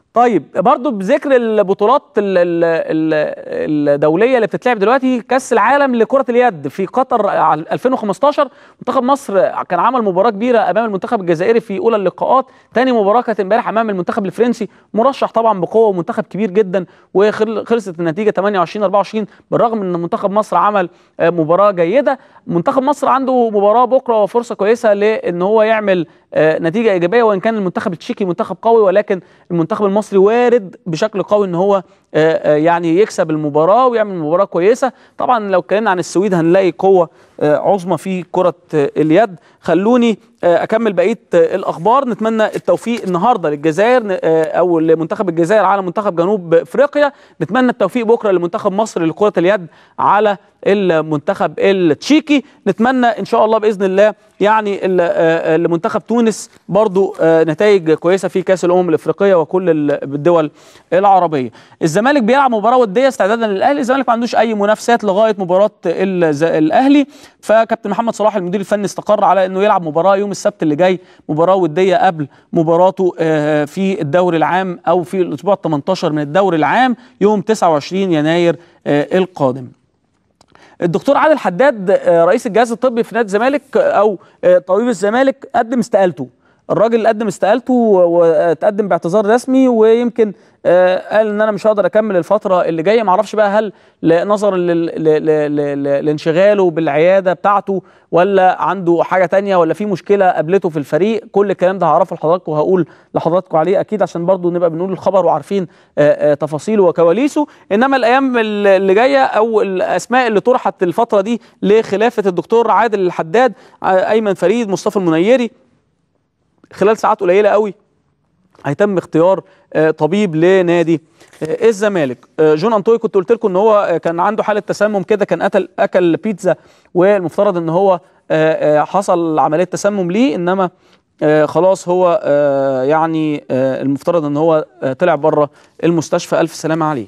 [SPEAKER 2] طيب برضو بذكر البطولات ال ال ال الدوليه اللي بتتلعب دلوقتي، كاس العالم لكره اليد في قطر ألفين وخمستاشر، منتخب مصر كان عمل مباراه كبيره امام المنتخب الجزائري في اولى اللقاءات. ثاني مباراه كانت امبارح امام المنتخب الفرنسي، مرشح طبعا بقوه ومنتخب كبير جدا، وخلصت النتيجه ثمانية وعشرين أربعة وعشرين بالرغم ان منتخب مصر عمل مباراه جيده. منتخب مصر عنده مباراه بكره وفرصه كويسه لان هو يعمل نتيجه ايجابيه، وان كان المنتخب التشيكي منتخب قوي، ولكن المنتخب المصري وارد بشكل قوي ان هو يعني يكسب المباراه ويعمل مباراه كويسه. طبعا لو اتكلمنا عن السويد هنلاقي قوه عظمى في كره اليد. خلوني اكمل بقيه الاخبار. نتمنى التوفيق النهارده للجزائر او لمنتخب الجزائر على منتخب جنوب افريقيا، نتمنى التوفيق بكره لمنتخب مصر لكره اليد على المنتخب التشيكي، نتمنى ان شاء الله باذن الله يعني لمنتخب تونس برضو نتائج كويسه في كاس الامم الافريقيه وكل الدول العربيه. الزمالك بيلعب مباراه وديه استعدادا للاهلي، الزمالك ما عندوش اي منافسات لغايه مباراه الاهلي، فكابتن محمد صلاح المدير الفني استقر على انه يلعب مباراه يوم السبت اللي جاي، مباراه وديه قبل مباراته في الدوري العام او في الاسبوع ثمانية عشر من الدوري العام يوم تسعة وعشرين يناير القادم. الدكتور عادل حداد رئيس الجهاز الطبي في نادي الزمالك او طبيب الزمالك قدم استقالته، الراجل قدم استقالته وتقدم باعتذار رسمي، ويمكن قال ان انا مش هقدر اكمل الفتره اللي جايه. ما اعرفش بقى هل نظرا لانشغاله بالعياده بتاعته ولا عنده حاجه تانية ولا في مشكله قابلته في الفريق. كل الكلام ده هعرفه لحضراتكم وهقول لحضراتكم عليه اكيد عشان برضو نبقى بنقول الخبر وعارفين تفاصيله وكواليسه. انما الايام اللي جايه او الاسماء اللي طرحت الفتره دي لخلافه الدكتور عادل الحداد، ايمن فريد، مصطفى المنيري، خلال ساعات قليله قوي هيتم اختيار طبيب لنادي الزمالك. جون انطوي كنت قلت لكم ان هو كان عنده حاله تسمم كده، كان اكل اكل بيتزا والمفترض ان هو حصل عمليه تسمم ليه، انما خلاص هو يعني المفترض ان هو طلع بره المستشفى، الف سلامه عليه.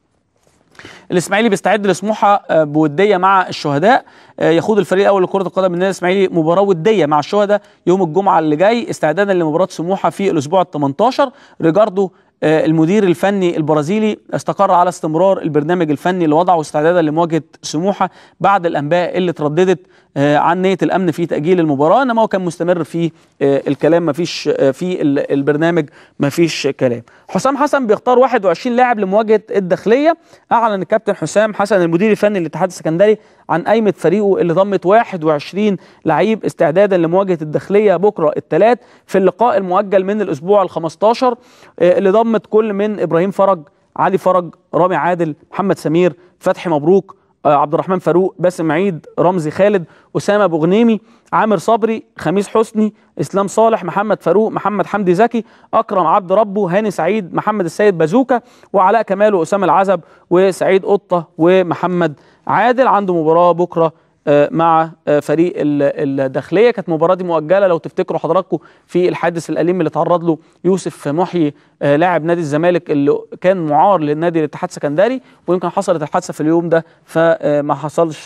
[SPEAKER 2] الاسماعيلي بيستعد لسموحه بوديه مع الشهداء، يخوض الفريق الاول لكره القدم من النادي الاسماعيلي مباراه وديه مع الشهداء يوم الجمعه اللي جاي استعدادا لمباراه سموحه في الاسبوع ال ثمانية عشر. ريجاردو المدير الفني البرازيلي استقر على استمرار البرنامج الفني اللي وضعه استعدادا لمواجهه سموحه بعد الانباء اللي ترددت عن نيه الامن في تاجيل المباراه، انما هو كان مستمر في الكلام، ما فيش في البرنامج ما فيش كلام. حسام حسن بيختار واحد وعشرين لاعب لمواجهه الداخليه. اعلن الكابتن حسام حسن المدير الفني للاتحاد السكندري عن قائمه فريقه اللي ضمت واحد وعشرين لعيب استعدادا لمواجهه الداخليه بكره الثلاث في اللقاء المؤجل من الاسبوع ال خمسة عشر، اللي ضمت كل من ابراهيم فرج، علي فرج، رامي عادل، محمد سمير، فتحي مبروك، عبد الرحمن فاروق، باسم عيد، رمزي خالد، اسامه ابو غنيمي، عامر صبري، خميس حسني، اسلام صالح، محمد فاروق، محمد حمدي زكي، اكرم عبد ربه، هاني سعيد، محمد السيد بازوكا، وعلاء كمال، واسامه العزب، وسعيد قطه، ومحمد عادل. عنده مباراه بكره مع فريق الداخليه. كانت المباراه دي مؤجله لو تفتكروا حضراتكم في الحادث الاليم اللي تعرض له يوسف محيي لاعب نادي الزمالك اللي كان معار للنادي الاتحاد السكندري، ويمكن حصلت الحادثه في اليوم ده فما حصلش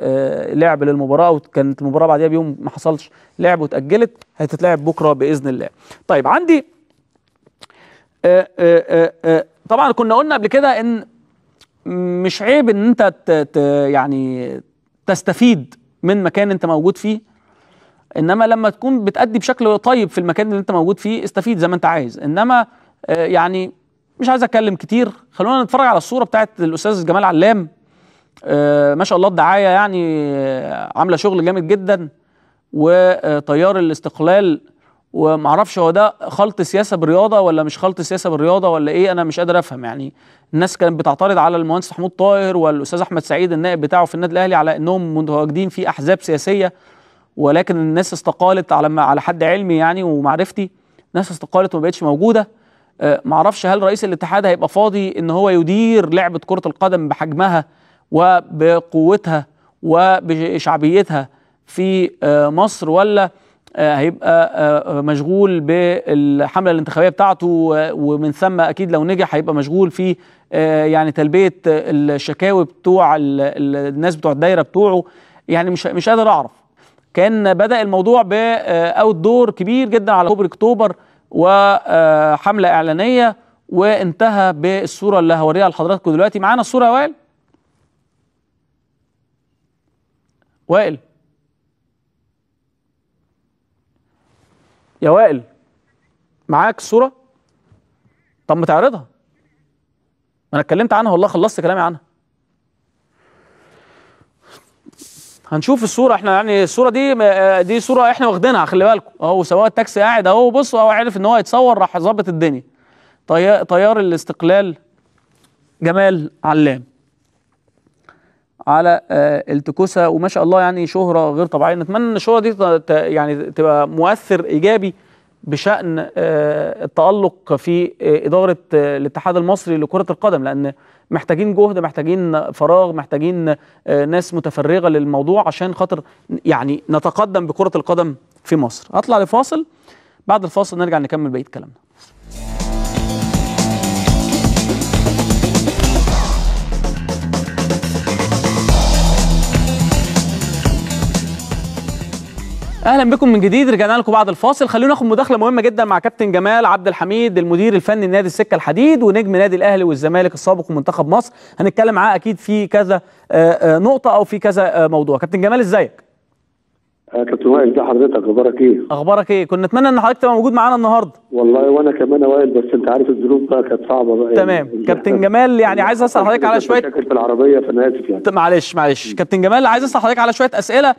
[SPEAKER 2] لعب للمباراه، وكانت المباراه بعديها بيوم ما حصلش لعب واتاجلت، هتتلعب بكره باذن الله. طيب عندي طبعا كنا قلنا قبل كده ان مش عيب ان انت يعني تستفيد من مكان انت موجود فيه، انما لما تكون بتأدي بشكل طيب في المكان اللي انت موجود فيه استفيد زي ما انت عايز. انما آه يعني مش عايز اتكلم كتير، خلونا نتفرج على الصوره بتاعت الاستاذ جمال علام. آه ما شاء الله الدعايه يعني آه عامله شغل جامد جدا، وطيار الاستقلال، ومعرفش هو ده خلط سياسه برياضه ولا مش خلط سياسه بالرياضه ولا ايه، انا مش قادر افهم. يعني الناس كانت بتعترض على المهندس محمود طاهر والاستاذ احمد سعيد النائب بتاعه في النادي الاهلي على انهم متواجدين في احزاب سياسيه، ولكن الناس استقالت على على حد علمي يعني ومعرفتي، ناس استقالت وما بقتش موجوده. أه معرفش هل رئيس الاتحاد هيبقى فاضي ان هو يدير لعبه كره القدم بحجمها وبقوتها وبشعبيتها في أه مصر، ولا هيبقى مشغول بالحملة الانتخابية بتاعته، ومن ثم أكيد لو نجح هيبقى مشغول في يعني تلبية الشكاوي بتوع الناس بتوع الدايرة بتوعه. يعني مش مش قادر أعرف. كان بدأ الموضوع بأوت دور كبير جدا على كوبري أكتوبر وحملة إعلانية، وانتهى بالصوره اللي هوريها لحضراتكم دلوقتي. معانا الصوره يا وائل؟ وائل يا وائل معاك الصوره؟ طب ما تعرضها، انا اتكلمت عنها والله، خلصت كلامي عنها. هنشوف الصوره احنا، يعني الصوره دي دي صوره احنا واخدينها، خلي بالكم اهو سواق التاكسي قاعد اهو، بصوا هو عرف ان هو يتصور، راح ظابط الدنيا. طيار, طيار الاستقلال جمال علام على آه التكوسه، وما شاء الله يعني شهره غير طبيعيه. نتمنى ان الشهره دي يعني تبقى مؤثر ايجابي بشأن آه التألق في آه إدارة آه الاتحاد المصري لكرة القدم، لأن محتاجين جهد، محتاجين فراغ، محتاجين آه ناس متفرغة للموضوع عشان خاطر يعني نتقدم بكرة القدم في مصر. هطلع لفاصل، بعد الفاصل نرجع نكمل بقية كلامنا. اهلا بكم من جديد، رجعنا لكم بعد الفاصل. خلونا ناخد مداخله مهمه جدا مع كابتن جمال عبد الحميد، المدير الفني لنادي السكه الحديد ونجم نادي الاهلي والزمالك السابق ومنتخب مصر. هنتكلم معاه اكيد في كذا نقطه او في كذا موضوع. كابتن جمال ازيك؟
[SPEAKER 5] آه كابتن وائل، ازي حضرتك؟ اخبارك ايه؟
[SPEAKER 2] اخبارك ايه؟ كنا نتمنى ان حضرتك تبقى موجود معانا النهارده.
[SPEAKER 5] والله وانا كمان يا وائل، بس انت عارف الظروف بقى كانت صعبه بقى.
[SPEAKER 2] تمام يعني كابتن جمال، يعني عايز اسال حضرتك على شويه
[SPEAKER 5] مشاكل في العربيه، فانا اسف يعني.
[SPEAKER 2] معلش معلش كابتن جمال، عايز اسال حضرتك على شويه اسئله.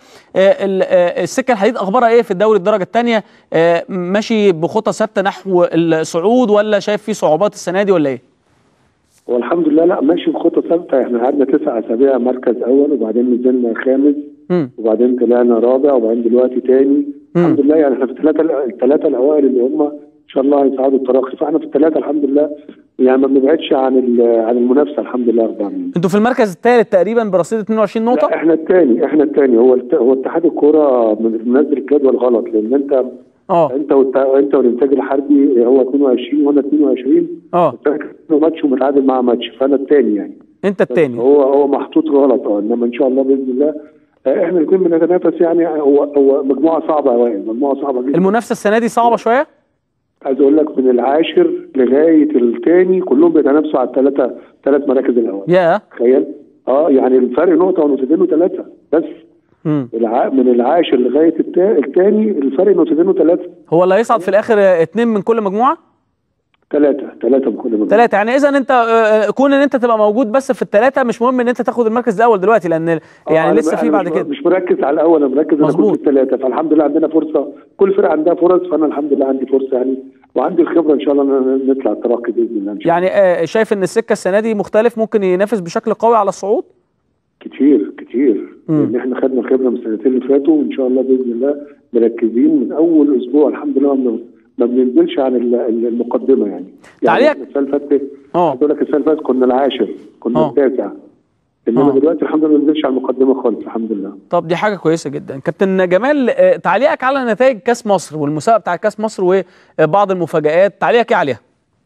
[SPEAKER 2] السكه الحديد اخبارها ايه في الدوري الدرجه الثانيه؟ ماشي بخطى ثابته نحو الصعود ولا شايف فيه صعوبات السنه دي ولا ايه؟
[SPEAKER 5] هو الحمد لله لا ماشي بخطى ثابته. احنا قعدنا تسع اسابيع مركز اول، وبعدين نزلنا خامس، م. وبعدين طلعنا رابع، وبعدين دلوقتي تاني. م. الحمد لله يعني احنا في الثلاثه الثلاثه الاوائل اللي هم ان شاء الله هيصعدوا التراخي، فاحنا في الثلاثه الحمد لله يعني ما بنبعدش عن عن المنافسه الحمد لله رب العالمين.
[SPEAKER 2] انتوا في المركز الثالث تقريبا برصيد اثنين وعشرين نقطه؟
[SPEAKER 5] لا احنا الثاني، احنا الثاني. هو هو اتحاد الكوره منزل الجدول غلط، لان انت اه انت انت والانتاج الحربي هو اثنين وعشرين وانا اثنين وعشرين، اه ماتش ومتعادل مع ماتش، فانا الثاني يعني.
[SPEAKER 2] انت الثاني.
[SPEAKER 5] هو هو محطوط غلط اه، انما ان شاء الله باذن الله احنا الاثنين بنتنافس يعني. هو هو مجموعه صعبه يا وائل، مجموعه صعبه جدا.
[SPEAKER 2] المنافسه السنه دي صعبه شويه؟
[SPEAKER 5] عايز اقول لك من العاشر لغايه الثاني كلهم بيتنافسوا على الثلاثه ثلاث مراكز الاول.
[SPEAKER 2] يا
[SPEAKER 5] تخيل اه يعني الفرق نقطه ونقطتين وثلاثه بس. امم الع... من العاشر لغايه الثاني الفرق نقطتين وثلاثه.
[SPEAKER 2] هو اللي هيصعد في الاخر اثنين من كل مجموعه؟
[SPEAKER 5] ثلاثه ثلاثه من كل مجموعه.
[SPEAKER 2] ثلاثه يعني اذا انت كون ان انت تبقى موجود بس في الثلاثه مش مهم ان انت تاخد المركز الاول دلوقتي، لان يعني لسه في بعد كده.
[SPEAKER 5] مش مركز على الاول، انا مركز انا كنت في الثلاثه، فالحمد لله عندنا فرصه، كل فرقه عندها فرص، فانا الحمد لله عندي فرصه يعني، وعندي الخبره ان شاء الله نطلع الترقي باذن الله ان شاء الله.
[SPEAKER 2] يعني شايف ان السكه السنه دي مختلف، ممكن ينافس بشكل قوي على الصعود؟
[SPEAKER 5] كتير كتير، لان احنا خدنا خبره من السنتين اللي فاتوا، وان شاء الله باذن الله مركزين من اول اسبوع الحمد لله، ما بننزلش عن المقدمه يعني.
[SPEAKER 2] تعليقك
[SPEAKER 5] يعني السنه اللي فاتت اه بقول لك السنه اللي فاتت كنا العاشر، كنا أوه. التاسع، انما دلوقتي الحمد لله ما بننزلش على المقدمه خالص الحمد لله.
[SPEAKER 2] طب دي حاجه كويسه جدا. كابتن جمال، تعليقك على نتائج كاس مصر والمسابقه بتاع كاس مصر وبعض المفاجآت، تعليقك ايه عليها؟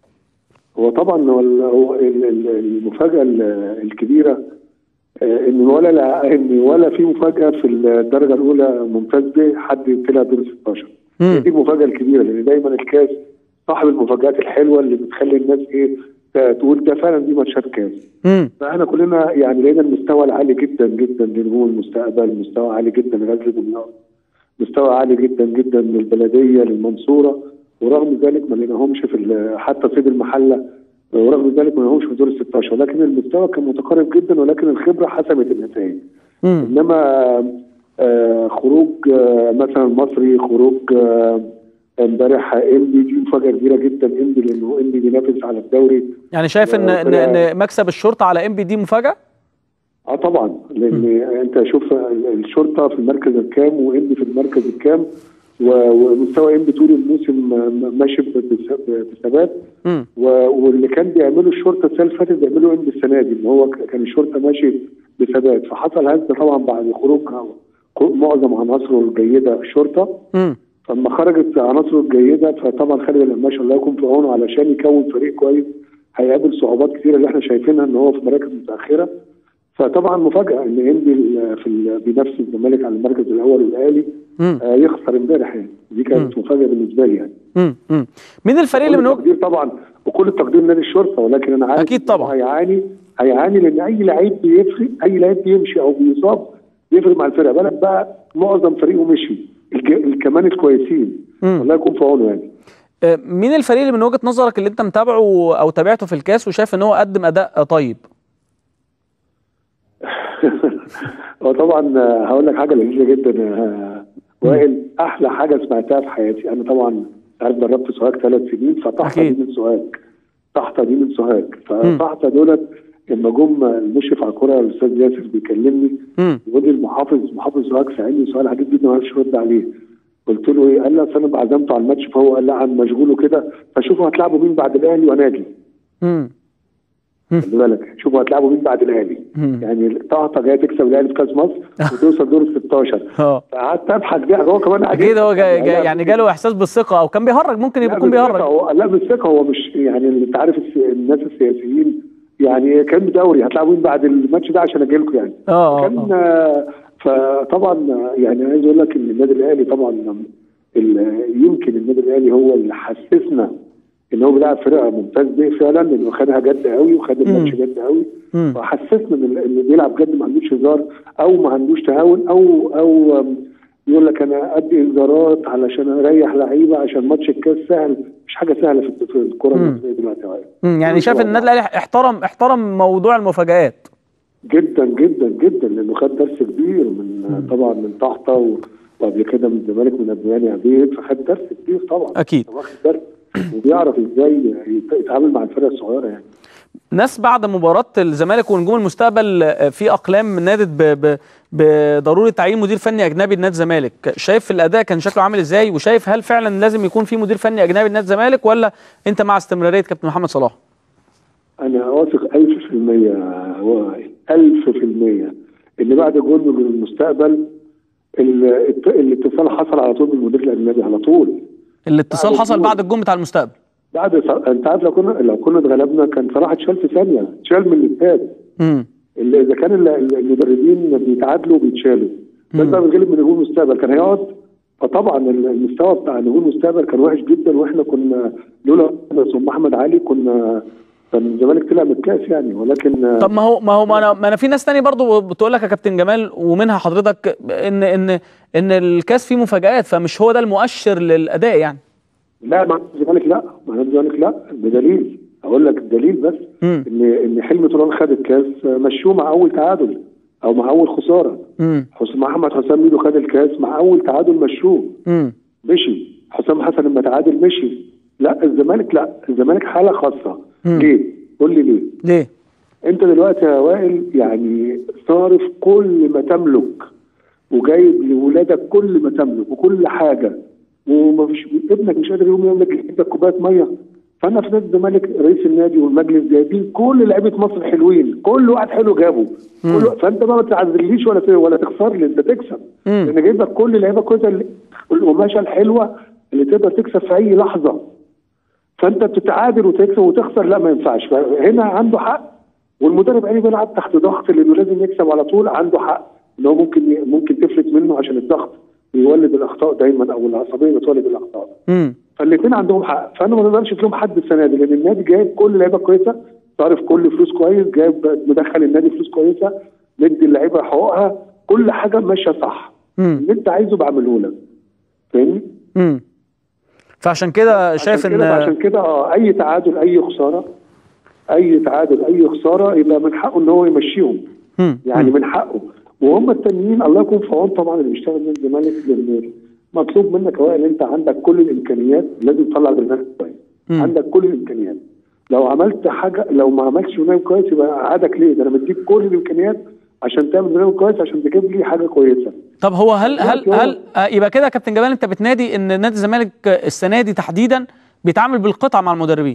[SPEAKER 5] هو طبعا هو المفاجاه الكبيره ان ولا لا ان ولا في مفاجاه في الدرجه الاولى ممتاز به حد طلع دور ستاشر. دي المفاجاه الكبيره، لان دايما الكاس صاحب المفاجات الحلوه اللي بتخلي الناس ايه تقول ده فعلا دي ماتشات كاس. فاحنا كلنا يعني لقينا المستوى العالي جدا جدا لنجوم المستقبل، مستوى عالي جدا لغزل دمياط، مستوى عالي جدا جدا للبلديه للمنصوره، ورغم ذلك ما لقيناهمش في حتى صيد المحله، ورغم ذلك ما لقيناهمش في دور ستاشر، ولكن المستوى كان متقارب جدا، ولكن الخبره حسمت النتائج. انما آه خروج آه مثلا المصري، خروج امبارح آه انبي، دي مفاجاه كبيره جدا انبي، لانه انبي بينافس على الدوري.
[SPEAKER 2] يعني شايف ان ان, إن مكسب الشرطه على انبي دي مفاجاه؟
[SPEAKER 5] اه طبعا، لان م. انت شوف الشرطه في المركز الكام وانبي في المركز الكام، ومستوى انبي طول الموسم ماشي بثبات، واللي كان بيعمله الشرطه السنه اللي فاتت بيعمله انبي السنه دي، ان هو كان الشرطه ماشي بثبات، فحصل هزه طبعا بعد خروج معظم عناصره الجيده الشرطه. م. فلما خرجت عناصره الجيده فطبعا خلي ما شاء الله يكون في عونه علشان يكون فريق كويس هيقابل صعوبات كثيره اللي احنا شايفينها ان هو في مراكز متاخره. فطبعا مفاجاه ان انبي في ال... بينافس الزمالك على المركز الاول والاهلي آه يخسر امبارح يعني. دي كانت مم. مفاجاه بالنسبه لي يعني.
[SPEAKER 2] امم امم مين الفريق اللي من
[SPEAKER 5] وجه طبعا وكل التقدير نادي الشرطه، ولكن انا عارف
[SPEAKER 2] اكيد طبعا
[SPEAKER 5] هيعاني هيعاني لان اي لعيب بيفرق، اي لعيب بيمشي او بيصاب بيفرق مع الفرقه. بالك بقى معظم فريقه مشي كمان الكويسين، الله يكون في عونه يعني.
[SPEAKER 2] مين الفريق اللي من وجهه نظرك اللي انت متابعه او تابعته في الكاس وشايف ان هو قدم اداء طيب؟
[SPEAKER 5] هو طبعا هقول لك حاجه لذيذه جدا وائل، احلى حاجه سمعتها في حياتي. انا طبعا عارف دربت سوهاج ثلاث سنين، فطحطه دي من سوهاج، طحطه دي من سوهاج، فطحطه دولت لما جم المشرف على الكوره الاستاذ ياسر بيكلمني يقول لي المحافظ محافظ سوهاج سالني سؤال عجيب جدا ما عرفتش ارد عليه. قلت له ايه؟ قال لي اصل انا عزمته على الماتش، فهو قال لا عن مشغول وكده، فشوفوا هتلعبوا مين بعد الاهلي وانا اجي. امم خلي بالك، شوفوا هتلعبوا مين بعد الاهلي. يعني طهطا جايه تكسب الاهلي في كاس مصر وتوصل دور ال ستاشر. فقعدت اضحك دي هو كمان
[SPEAKER 2] اكيد هو جاي جاي يعني جاله احساس بالثقه او كان بيهرج، ممكن يكون بيهرج.
[SPEAKER 5] هو لا بالثقه، هو مش يعني انت عارف الناس السياسيين يعني كان بدوري هتلعبوا مين بعد الماتش ده عشان اجي لكم يعني.
[SPEAKER 2] اه
[SPEAKER 5] كان آه فطبعا يعني عايز اقول لك ان النادي الاهلي طبعا يمكن النادي الاهلي هو اللي حسسنا ان هو بيلعب فرقه ممتاز به فعلا، انه خدها جد قوي وخد الماتش جد قوي، وحسسنا ان اللي بيلعب جد ما عندوش هزار او ما عندوش تهاون او او يقول لك انا ادي انذارات علشان اريح لعيبه عشان ماتش الكاس سهل. مش حاجه سهله في الكوره المصريه دلوقتي.
[SPEAKER 2] يعني شايف ان النادي الاهلي احترم احترم موضوع المفاجآت
[SPEAKER 5] جدا جدا جدا، لانه خد درس كبير من مم. طبعا من طحطا وقبل كده من الزمالك من ابياني عبيد، فخد درس كبير طبعا
[SPEAKER 2] اكيد،
[SPEAKER 5] واخد درس وبيعرف ازاي يتعامل مع الفرق الصغيره يعني.
[SPEAKER 2] ناس بعد مباراه الزمالك ونجوم المستقبل في اقلام نادت بضروره تعيين مدير فني اجنبي لنادي الزمالك، شايف الاداء كان شكله عامل ازاي؟ وشايف هل فعلا لازم يكون في مدير فني اجنبي لنادي الزمالك ولا انت مع استمراريه كابتن محمد صلاح؟
[SPEAKER 5] انا واثق ألف في المية ألف في المية ان بعد جول من المستقبل الاتصال حصل على طول بالمدير الاجنبي على طول.
[SPEAKER 2] الاتصال حصل بعد الجول بتاع المستقبل؟
[SPEAKER 5] بعد انت عارف لو كنا لو كنا اتغلبنا كان صلاح اتشال في ثانيه، اتشال من الاستاد. امم اذا كان المدربين بيتعادلوا بيتشالوا، بس بقى بنغلب من نجوم المستقبل كان هيقعد. فطبعا المستوى بتاع نجوم المستقبل كان وحش جدا، واحنا كنا لولا ثم احمد علي كنا كان الزمالك طلع من الكاس يعني. ولكن
[SPEAKER 2] طب ما هو ما هو ما انا, ما أنا في ناس تاني برضو بتقول لك يا كابتن جمال ومنها حضرتك ان ان ان الكاس فيه مفاجآت، فمش هو ده المؤشر للاداء يعني.
[SPEAKER 5] لا مع الزمالك لا مع الزمالك لا بدليل اقول لك الدليل بس م. ان ان حلمي طولان خد الكاس مشوه مع اول تعادل او مع اول خساره. حسام احمد حسام ميدو خد الكاس مع اول تعادل مشوه مشي. حسام حسن لما تعادل مشي. لا الزمالك لا الزمالك حاله خاصه. مم. ليه؟ قول لي ليه؟
[SPEAKER 2] ليه؟
[SPEAKER 5] انت دلوقتي يا وائل يعني صارف كل ما تملك وجايب لولادك كل ما تملك وكل حاجه، ومفيش ابنك مش قادر يقوم يملك يجيب كوبايه ميه. فانا في نادي الزمالك رئيس النادي والمجلس جايبين كل لعيبه مصر حلوين، كل واحد حلو جابه. كل فانت بقى ما تعذرليش ولا ولا تخسر لي، انت تكسب. لان جايب لك كل لعيبه كويسه القماشه الحلوه اللي تقدر تكسب في اي لحظه. فانت بتتعادل وتكسب وتخسر، لا ما ينفعش. هنا عنده حق، والمدرب عيني بيلعب تحت ضغط لانه لازم يكسب على طول. عنده حق ان هو ممكن ممكن تفلت منه عشان الضغط بيولد الاخطاء دايما، او العصبيه بتولد الاخطاء. فالاثنين عندهم حق، فانا ما نقدرش نلوم حد السنه دي لان النادي جايب كل لعيبه كويسه، صارف كل فلوس كويس، جايب مدخل النادي فلوس كويسه، مدي اللعيبه حقوقها، كل حاجه ماشيه صح. اللي انت عايزه بعمله لك، فاهمني؟
[SPEAKER 2] امم فعشان كده شايف ان
[SPEAKER 5] عشان كده اه اي تعادل اي خساره اي تعادل اي خساره يبقى من حقه ان هو يمشيهم. مم. يعني مم. من حقه. وهم التانيين الله يكون في عون طبعا اللي بيشتغل من الزمالك، لان مطلوب منك يا وائل انت عندك كل الامكانيات، لازم تطلع برنامج كويس. عندك كل الامكانيات، لو عملت حاجه لو ما عملتش برنامج كويس يبقى قعدك ليه؟ ده انا مديك كل الامكانيات عشان تعمل برنامج كويس عشان تجيب لي حاجه كويسه.
[SPEAKER 2] طب هو هل هل هل آه يبقى كده يا كابتن جمال انت بتنادي ان نادي الزمالك السنه دي تحديدا بيتعامل بالقطعه مع المدربين؟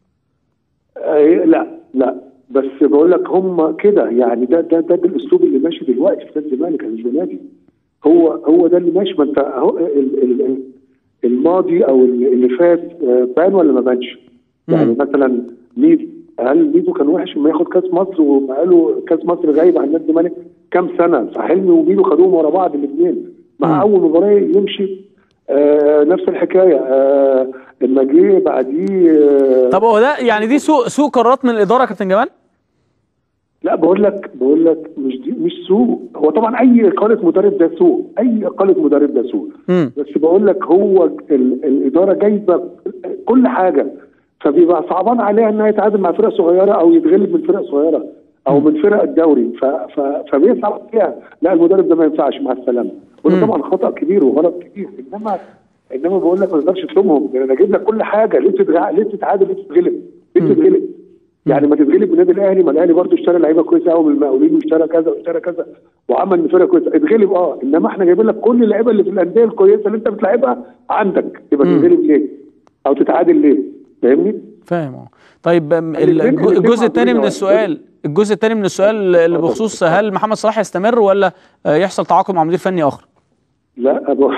[SPEAKER 5] آه لا لا بس بقول لك هم كده يعني ده ده ده الاسلوب اللي ماشي دلوقتي في نادي الزمالك مش بنادي. هو هو ده اللي ماشي. ما انت اهو الماضي او اللي فات بان ولا ما بانش؟ يعني مثلا ميدو هل ميدو كان وحش لما ياخد كاس مصر وبقاله كاس مصر غايب عن نادي الزمالك كام سنه؟ فحلمي وميدو خدوهم ورا بعض الاثنين مع اول مباراه يمشي آه نفس الحكايه آه لما جه بعديه آه
[SPEAKER 2] طب هو ده يعني دي سوء سوء قرارات من الاداره يا كابتن جمال؟
[SPEAKER 5] لا بقول لك بقول لك مش دي مش سوء. هو طبعا اي اقاله مدرب ده سوء، اي اقاله مدرب ده سوء.
[SPEAKER 2] مم.
[SPEAKER 5] بس بقول لك هو ال الاداره جايبه كل حاجه، فبيبقى صعبان عليها انها يتعادل مع فرق صغيره او يتغلب من فرق صغيره او من فرق الدوري، ف ف فبيصعب فيها. لا المدرب ده ما ينفعش مع السلامه. وده طبعا خطا كبير وغلط كبير، انما انما بقول لك ما تقدرش تلومهم. انا جايب لك كل حاجه، ليه تتغ... ليه تتعادل؟ ليه تتغلب؟ ليه تتغلب؟ يعني ما تتغلب من النادي الاهلي، ما الاهلي برضه اشترى لعيبه كويسه قوي من المقاولين واشترى كذا واشترى كذا وعمل من فرقه كويسه، اتغلب اه، انما احنا جايبين لك كل اللعيبه اللي في الانديه الكويسه اللي انت بتلعبها عندك، يبقى تتغلب ليه؟ او تتعادل ليه؟ فاهمني؟
[SPEAKER 2] فاهم اه. طيب الجزء الثاني من السؤال الجزء الثاني من السؤال اللي بخصوص هل محمد صلاح يستمر ولا يحصل تعاقد مع مدير فني اخر؟
[SPEAKER 5] لا بص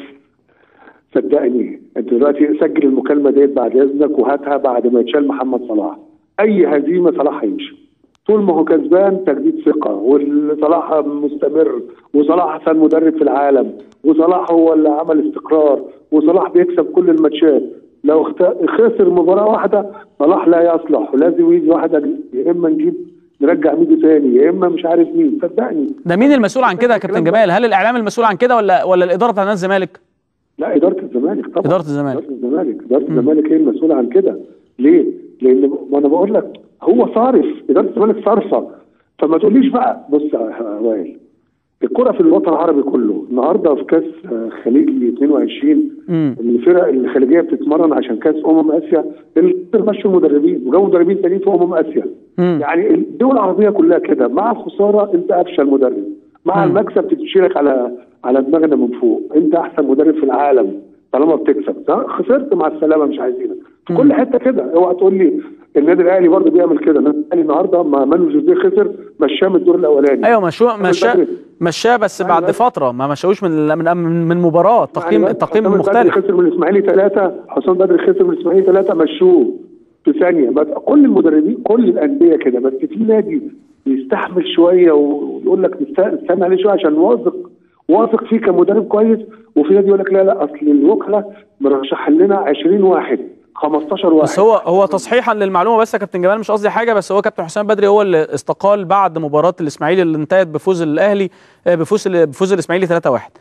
[SPEAKER 5] صدقني انت دلوقتي سجل المكالمه ديت بعد اذنك وهاتها بعد ما يتشال محمد صلاح. اي هزيمه صلاح هيمشي طول ما هو كسبان، تجديد ثقه، وصلاح مستمر، وصلاح احسن مدرب في العالم، وصلاح هو اللي عمل استقرار، وصلاح بيكسب كل الماتشات. لو خسر مباراه واحده صلاح لا يصلح، ولازم يجي واحد يا اما نجيب نرجع ميدو تاني يا اما مش عارف مين. صدقني
[SPEAKER 2] ده مين المسؤول عن كده يا كابتن جمال؟ هل الاعلام المسؤول عن كده ولا ولا الاداره بتاع نادي الزمالك؟
[SPEAKER 5] لا اداره الزمالك طبعا.
[SPEAKER 2] اداره الزمالك
[SPEAKER 5] اداره الزمالك اداره الزمالك هي المسؤوله عن كده. ليه؟ لان ما انا بقول لك هو صارف، اداره الزمالك صارفه. فما تقوليش بقى بص يا وائل، الكره في الوطن العربي كله النهارده في كاس خليجي اثنين وعشرين الفرق الخليجيه بتتمرن عشان كاس امم اسيا، اللي مشوا المدربين وجابوا مدربين تانيين في امم اسيا. مم. يعني الدول العربيه كلها كده، مع الخساره انت افشل مدرب، مع مم. المكسب تتشيلك على على دماغنا من فوق، انت احسن مدرب في العالم طالما بتكسب. خسرت مع السلامه مش عايزينك في كل حته كده. اوعى تقول لي النادي الاهلي برضه بيعمل كده. النادي الاهلي النهارده ما مانو جوزيه خسر مشاه من الدور الاولاني.
[SPEAKER 2] ايوه مشاه مشاه مشاه بس بعد بس. فتره ما مشاهوش من من من مباراه. التقييم التقييم مختلف.
[SPEAKER 5] خسر من الاسماعيلي ثلاثه، حسام بدري خسر من الاسماعيلي ثلاثه، مشوه في ثانيه. بس كل المدربين كل الانديه كده، بس في نادي يستحمل شويه ويقول لك نستنى عليه شويه عشان واثق واثق فيه كمدرب كويس، وفي نادي يقول لك لا لا اصل الوكلاء مرشح لنا عشرين واحد خمستاشر واحد.
[SPEAKER 2] بس هو هو تصحيحا للمعلومه بس يا كابتن جمال، مش قصدي حاجه، بس هو كابتن حسام بدري هو اللي استقال بعد مباراه الاسماعيلي اللي انتهت بفوز الاهلي بفوز بفوز الاسماعيلي ثلاثة واحد.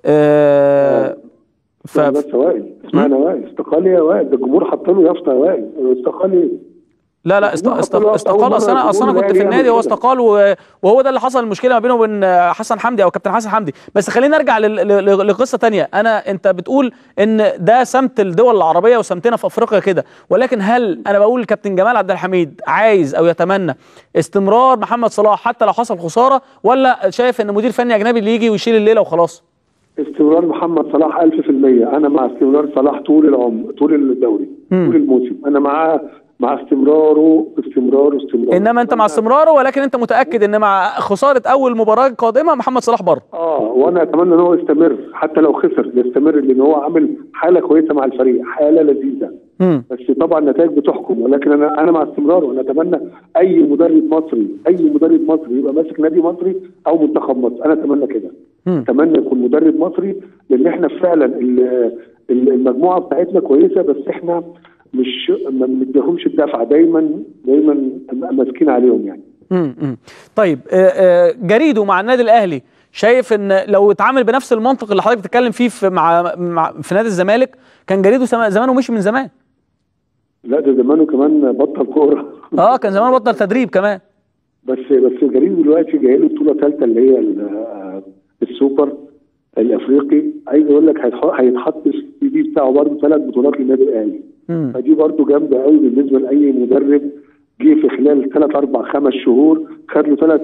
[SPEAKER 5] آه ف بس وائل اسمعنا وائل استقال يا وائل، ده الجمهور حط له يافطه يا وائل. استقال
[SPEAKER 2] لا لا استقال استقال اصل انا اصل انا كنت في النادي هو استقال، وهو ده اللي حصل المشكله ما بينه وبين حسن حمدي او كابتن حسن حمدي. بس خلينا نرجع لقصه ثانيه. انا انت بتقول ان ده سمت الدول العربيه وسمتنا في افريقيا كده، ولكن هل انا بقول الكابتن جمال عبد الحميد عايز او يتمنى استمرار محمد صلاح حتى لو حصل خساره، ولا شايف ان مدير فني اجنبي اللي يجي ويشيل الليله وخلاص؟
[SPEAKER 5] استمرار محمد صلاح ألف في المية. انا مع استمرار صلاح طول العمر طول الدوري طول الموسم. انا معاه مع استمراره استمراره استمراره.
[SPEAKER 2] انما انت مع استمراره، ولكن انت متاكد ان مع خساره اول مباراه قادمه محمد صلاح بره.
[SPEAKER 5] اه وانا اتمنى ان هو يستمر حتى لو خسر يستمر، لان هو عامل حاله كويسه مع الفريق، حاله لذيذه. مم. بس طبعا النتائج بتحكم، ولكن انا انا مع استمراره. وانا اتمنى اي مدرب مصري اي مدرب مصري يبقى ماسك نادي مصري او منتخب مصر. انا اتمنى كده. اتمنى يكون مدرب مصري، لان احنا فعلا المجموعه بتاعتنا كويسه، بس احنا مش ما بنديهمش الدفعه، دايما دايما ماسكين عليهم يعني.
[SPEAKER 2] امم طيب جريده مع النادي الاهلي شايف ان لو اتعامل بنفس المنطق اللي حضرتك بتتكلم فيه في مع, مع في نادي الزمالك كان جريده زمانه مشي من زمان.
[SPEAKER 5] لا ده زمانه كمان بطل كوره.
[SPEAKER 2] اه كان زمانه بطل تدريب كمان.
[SPEAKER 5] بس بس جريده دلوقتي جاي له بطوله ثالثه اللي هي السوبر الافريقي. عايز اقول لك هيتحط في السي في بتاعه برضه ثلاث بطولات للنادي الاهلي. فدي برضه جامده قوي بالنسبه لاي مدرب جه في خلال ثلاث اربع خمس شهور خد له ثلاث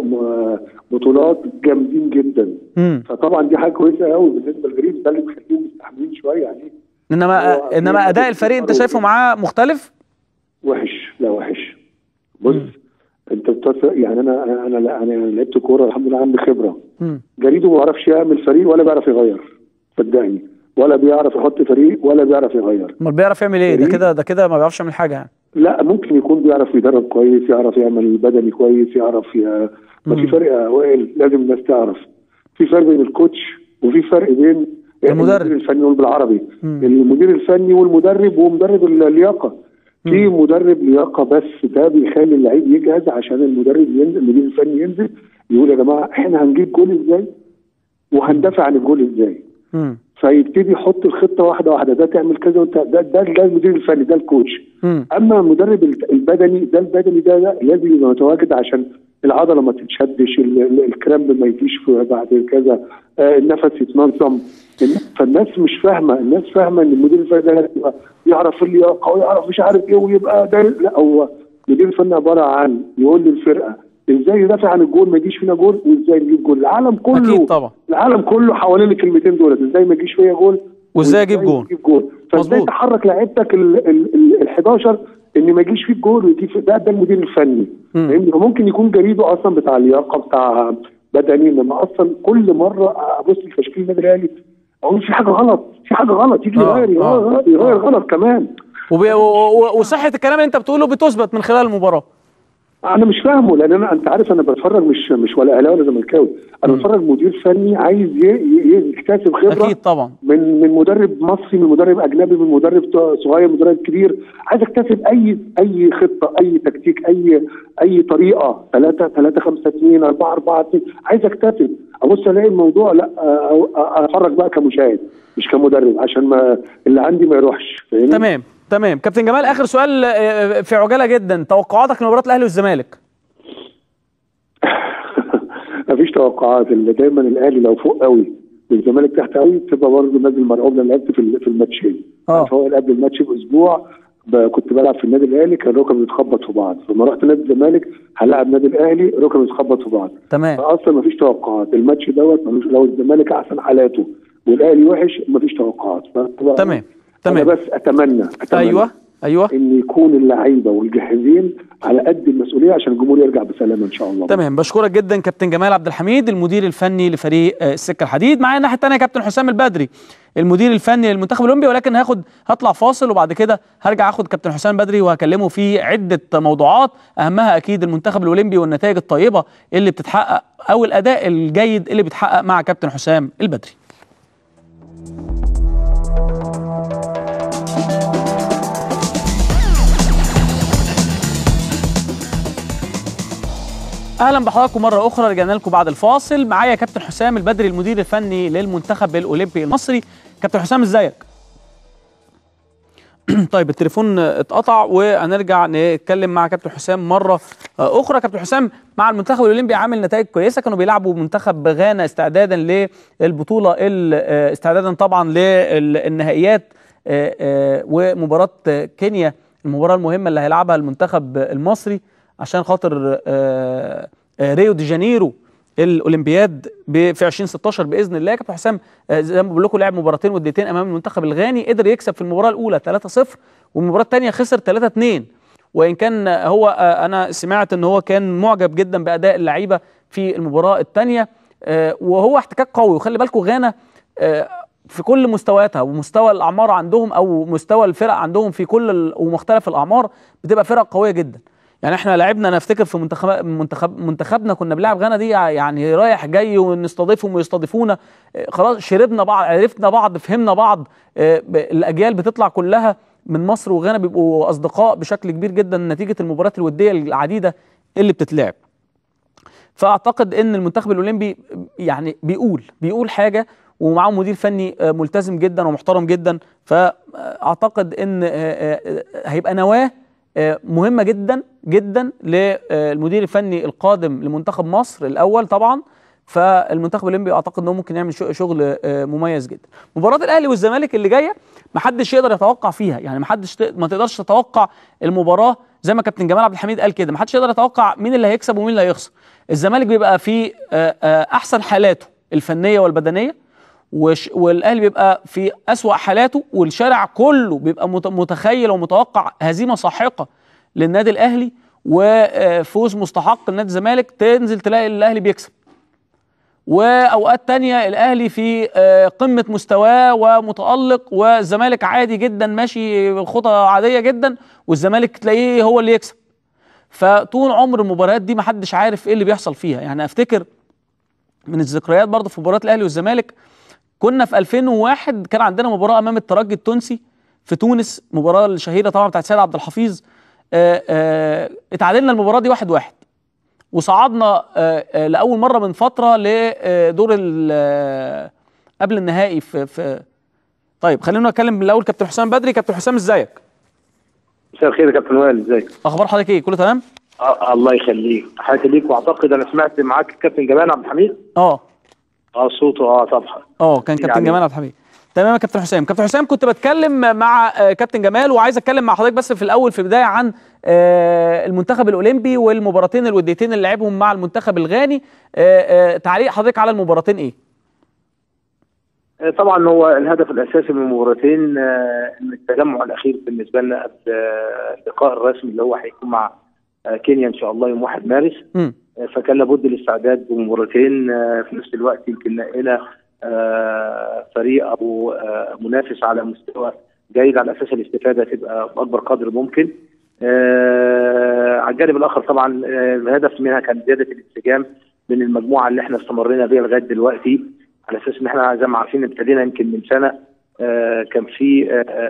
[SPEAKER 5] بطولات جامدين جدا. مم. فطبعا دي حاجه كويسه قوي بالنسبه للجريد، ده اللي بيخليهم مستحملين شويه عليه.
[SPEAKER 2] انما انما اداء الفريق انت شايفه معاه مختلف؟
[SPEAKER 5] وحش. لا وحش. بص مم. انت بتص... يعني انا انا انا, أنا لعبت كوره الحمد لله عندي خبره. جريده ما بيعرفش يعمل فريق ولا بيعرف يغير، صدقني، ولا بيعرف يحط فريق ولا بيعرف يغير.
[SPEAKER 2] امال بيعرف يعمل ايه؟ ده كده ده كده ما بيعرفش يعمل حاجه يعني.
[SPEAKER 5] لا ممكن يكون بيعرف يدرب كويس، يعرف يعمل بدني كويس، يعرف ي... ما في فرق يا وائل، لازم الناس تعرف في فرق بين الكوتش وفي فرق بين
[SPEAKER 2] المدرب
[SPEAKER 5] المدير الفني بالعربي. المدير الفني والمدرب ومدرب اللياقه. في مدرب لياقه بس ده بيخلي اللعيب يجهز عشان المدرب ينزل، المدير الفني ينزل يقول يا جماعه احنا هنجيب جول ازاي وهندافع عن الجول ازاي.
[SPEAKER 2] مم.
[SPEAKER 5] فيبتدي يحط الخطه واحده واحده، ده تعمل كذا وده ده, ده, ده المدير الفني، ده الكوتش. مم. اما المدرب البدني ده البدني ده, ده لازم يبقى متواجد عشان العضله ما تتشدش، الكرامب ما يجيش بعد كذا، آه النفس يتنظم. فالناس مش فاهمه، الناس فاهمه ان المدير الفني ده يعرف اللياقه ويعرف مش عارف ايه ويبقى ده. لا، هو مدير الفني عباره عن يقول للفرقه ازاي يدافع عن الجول ما يجيش فينا جول، وازاي نجيب جول. العالم كله
[SPEAKER 2] اكيد طبعا،
[SPEAKER 5] العالم كله حوالين الكلمتين دول، ازاي ما يجيش فيا جول
[SPEAKER 2] وازاي اجيب جول.
[SPEAKER 5] جول فازاي تحرك لعيبتك ال حداشر ان ما يجيش فيك جول ويجي ده ده المدير الفني. فاهمني؟ ممكن يكون جريده اصلا بتاع اللياقه بتاع بدني، انما اصلا كل مره ابص لتشكيل النادي الاهلي اقول في حاجه غلط، في حاجه غلط، يجي يغير يغير, يغير غلط كمان.
[SPEAKER 2] وصحه الكلام اللي انت بتقوله بتثبت من خلال المباراه.
[SPEAKER 5] انا مش فاهمه، لان انا انت عارف انا بتفرج مش مش ولا اهلاوي ولا زملكاوي، انا بتفرج مدير فني عايز يكتسب خبره.
[SPEAKER 2] اكيد طبعا،
[SPEAKER 5] من من مدرب مصري، من مدرب اجنبي، من مدرب صغير، مدرب كبير، عايز اكتسب اي اي خطه، اي تكتيك، اي اي طريقه، ثلاثة ثلاثة خمسة اثنين أربعة أربعة اثنين، عايز اكتسب. ابص الاقي الموضوع لا اتفرج بقى كمشاهد مش كمدرب عشان ما اللي عندي ما يروحش. فاهمني؟
[SPEAKER 2] تمام تمام. كابتن جمال، اخر سؤال في عجاله جدا، توقعاتك لمباراه الاهلي والزمالك؟
[SPEAKER 5] مفيش توقعات، اللي دايما الاهلي لو فوق قوي والزمالك تحت قوي تبقى برضه نازل مرعوب. لان لعبت في في الماتشين، فهو قبل الماتش باسبوع كنت بلعب في النادي الاهلي كان ركبي بيتخبط في بعض، فلما رحت نادي الزمالك هلاعب نادي الاهلي ركبي بيتخبط في بعض.
[SPEAKER 2] تمام.
[SPEAKER 5] فاصلا مفيش توقعات، الماتش دوت ملوش، لو الزمالك احسن حالاته والاهلي وحش مفيش توقعات.
[SPEAKER 2] تمام تمام.
[SPEAKER 5] انا بس اتمنى اتمنى
[SPEAKER 2] ايوه ايوه
[SPEAKER 5] ان يكون اللعيبه والجاهزين على قد المسؤوليه عشان الجمهور يرجع بسلامه ان شاء الله.
[SPEAKER 2] تمام. بشكرك جدا كابتن جمال عبد الحميد، المدير الفني لفريق السكه الحديد. معايا الناحيه الثانيه كابتن حسام البدري، المدير الفني للمنتخب الاولمبي، ولكن هاخد هطلع فاصل وبعد كده هرجع اخد كابتن حسام البدري وهكلمه في عده موضوعات، اهمها اكيد المنتخب الاولمبي والنتائج الطيبه اللي بتتحقق او الاداء الجيد اللي بيتحقق مع كابتن حسام البدري. اهلا بحضراتكم مره اخرى، رجعنا لكم بعد الفاصل. معايا كابتن حسام البدري المدير الفني للمنتخب الاولمبي المصري. كابتن حسام ازيك؟ طيب التليفون اتقطع وهنرجع نتكلم مع كابتن حسام مره اخرى. كابتن حسام، مع المنتخب الاولمبي عامل نتائج كويسه، كانوا بيلعبوا منتخب غانا استعدادا للبطوله، استعدادا طبعا للنهائيات ومباراه كينيا، المباراه المهمه اللي هيلعبها المنتخب المصري عشان خاطر ريو دي جانيرو الاولمبياد في ألفين وستاشر باذن الله. كابتن حسام زي ما بقول لكم لعب مباراتين وديتين امام المنتخب الغاني، قدر يكسب في المباراه الاولى ثلاثة صفر والمباراه الثانيه خسر ثلاثة اثنين، وان كان هو انا سمعت ان هو كان معجب جدا باداء اللعيبه في المباراه الثانيه، وهو احتكاك قوي. وخلي بالكم غانا في كل مستوياتها ومستوى الاعمار عندهم او مستوى الفرق عندهم في كل ومختلف الاعمار بتبقى فرق قويه جدا. يعني احنا لعبنا، انا افتكر في منتخب منتخب منتخبنا كنا بنلعب غانا دي يعني رايح جاي ونستضيفهم ويستضيفونا، خلاص شربنا بعض، عرفنا بعض، فهمنا بعض. الاجيال بتطلع كلها من مصر وغانا بيبقوا اصدقاء بشكل كبير جدا نتيجه المباريات الوديه العديده اللي بتتلعب. فاعتقد ان المنتخب الاولمبي يعني بيقول بيقول حاجه ومعاه مدير فني ملتزم جدا ومحترم جدا، فاعتقد ان هيبقى نواه مهمة جدا جدا للمدير الفني القادم لمنتخب مصر الأول طبعا. فالمنتخب الأولمبي أعتقد أنه ممكن يعمل شغل مميز جدا. مباراة الأهلي والزمالك اللي جاية محدش يقدر يتوقع فيها، يعني محدش ما تقدرش تتوقع المباراة زي ما كابتن جمال عبد الحميد قال كده، محدش يقدر يتوقع مين اللي هيكسب ومين اللي هيخسر. الزمالك بيبقى في أحسن حالاته الفنية والبدنية، والاهلي بيبقى في أسوأ حالاته، والشارع كله بيبقى متخيل ومتوقع هزيمه ساحقه للنادي الاهلي وفوز مستحق لنادي الزمالك، تنزل تلاقي الاهلي بيكسب. واوقات تانية الاهلي في قمه مستواه ومتالق، والزمالك عادي جدا ماشي بخطى عاديه جدا والزمالك تلاقيه هو اللي يكسب. فطول عمر المباريات دي ما حدش عارف ايه اللي بيحصل فيها. يعني افتكر من الذكريات برضه في مباريات الاهلي والزمالك، كنا في ألفين وواحد كان عندنا مباراه امام الترجي التونسي في تونس، مباراه الشهيره طبعا بتاعت سيد عبد الحفيظ. آآ آآ اتعادلنا المباراه دي واحد واحد وصعدنا آآ لاول مره من فتره لدور قبل النهائي في, في طيب خلينا نتكلم من الاول. كابتن حسام بدري، كابتن حسام ازيك؟
[SPEAKER 6] مساء الخير يا كابتن وائل، ازيك؟
[SPEAKER 2] اخبار حضرتك ايه؟ كله تمام؟
[SPEAKER 6] آه الله يخليك، حياتي ليك. واعتقد انا سمعت معاك الكابتن جمال عبد الحميد.
[SPEAKER 2] اه
[SPEAKER 6] اه صوته اه طبعا
[SPEAKER 2] اه كان كابتن يعني جمال عبد الحميد. تمام يا كابتن حسام. كابتن حسام كنت بتكلم مع كابتن جمال وعايز اتكلم مع حضرتك بس في الاول في البدايه عن المنتخب الاولمبي والمباراتين الوديتين اللي لعبهم مع المنتخب الغاني. تعليق حضرتك على المباراتين ايه؟
[SPEAKER 6] طبعا هو الهدف الاساسي من المباراتين ان التجمع الاخير بالنسبه لنا قبل اللقاء الرسمي اللي هو هيكون مع كينيا ان شاء الله يوم واحد مارس. م. فكان لابد الاستعداد بمباراتين في نفس الوقت. يمكن لقينا فريق او منافس على مستوى جيد على اساس الاستفاده تبقى باكبر قدر ممكن. على الجانب الاخر طبعا الهدف منها كان زياده الانسجام من المجموعه اللي احنا استمرينا بيها لغايه دلوقتي، على اساس ان احنا زي ما عارفين ابتدينا يمكن من سنه كان في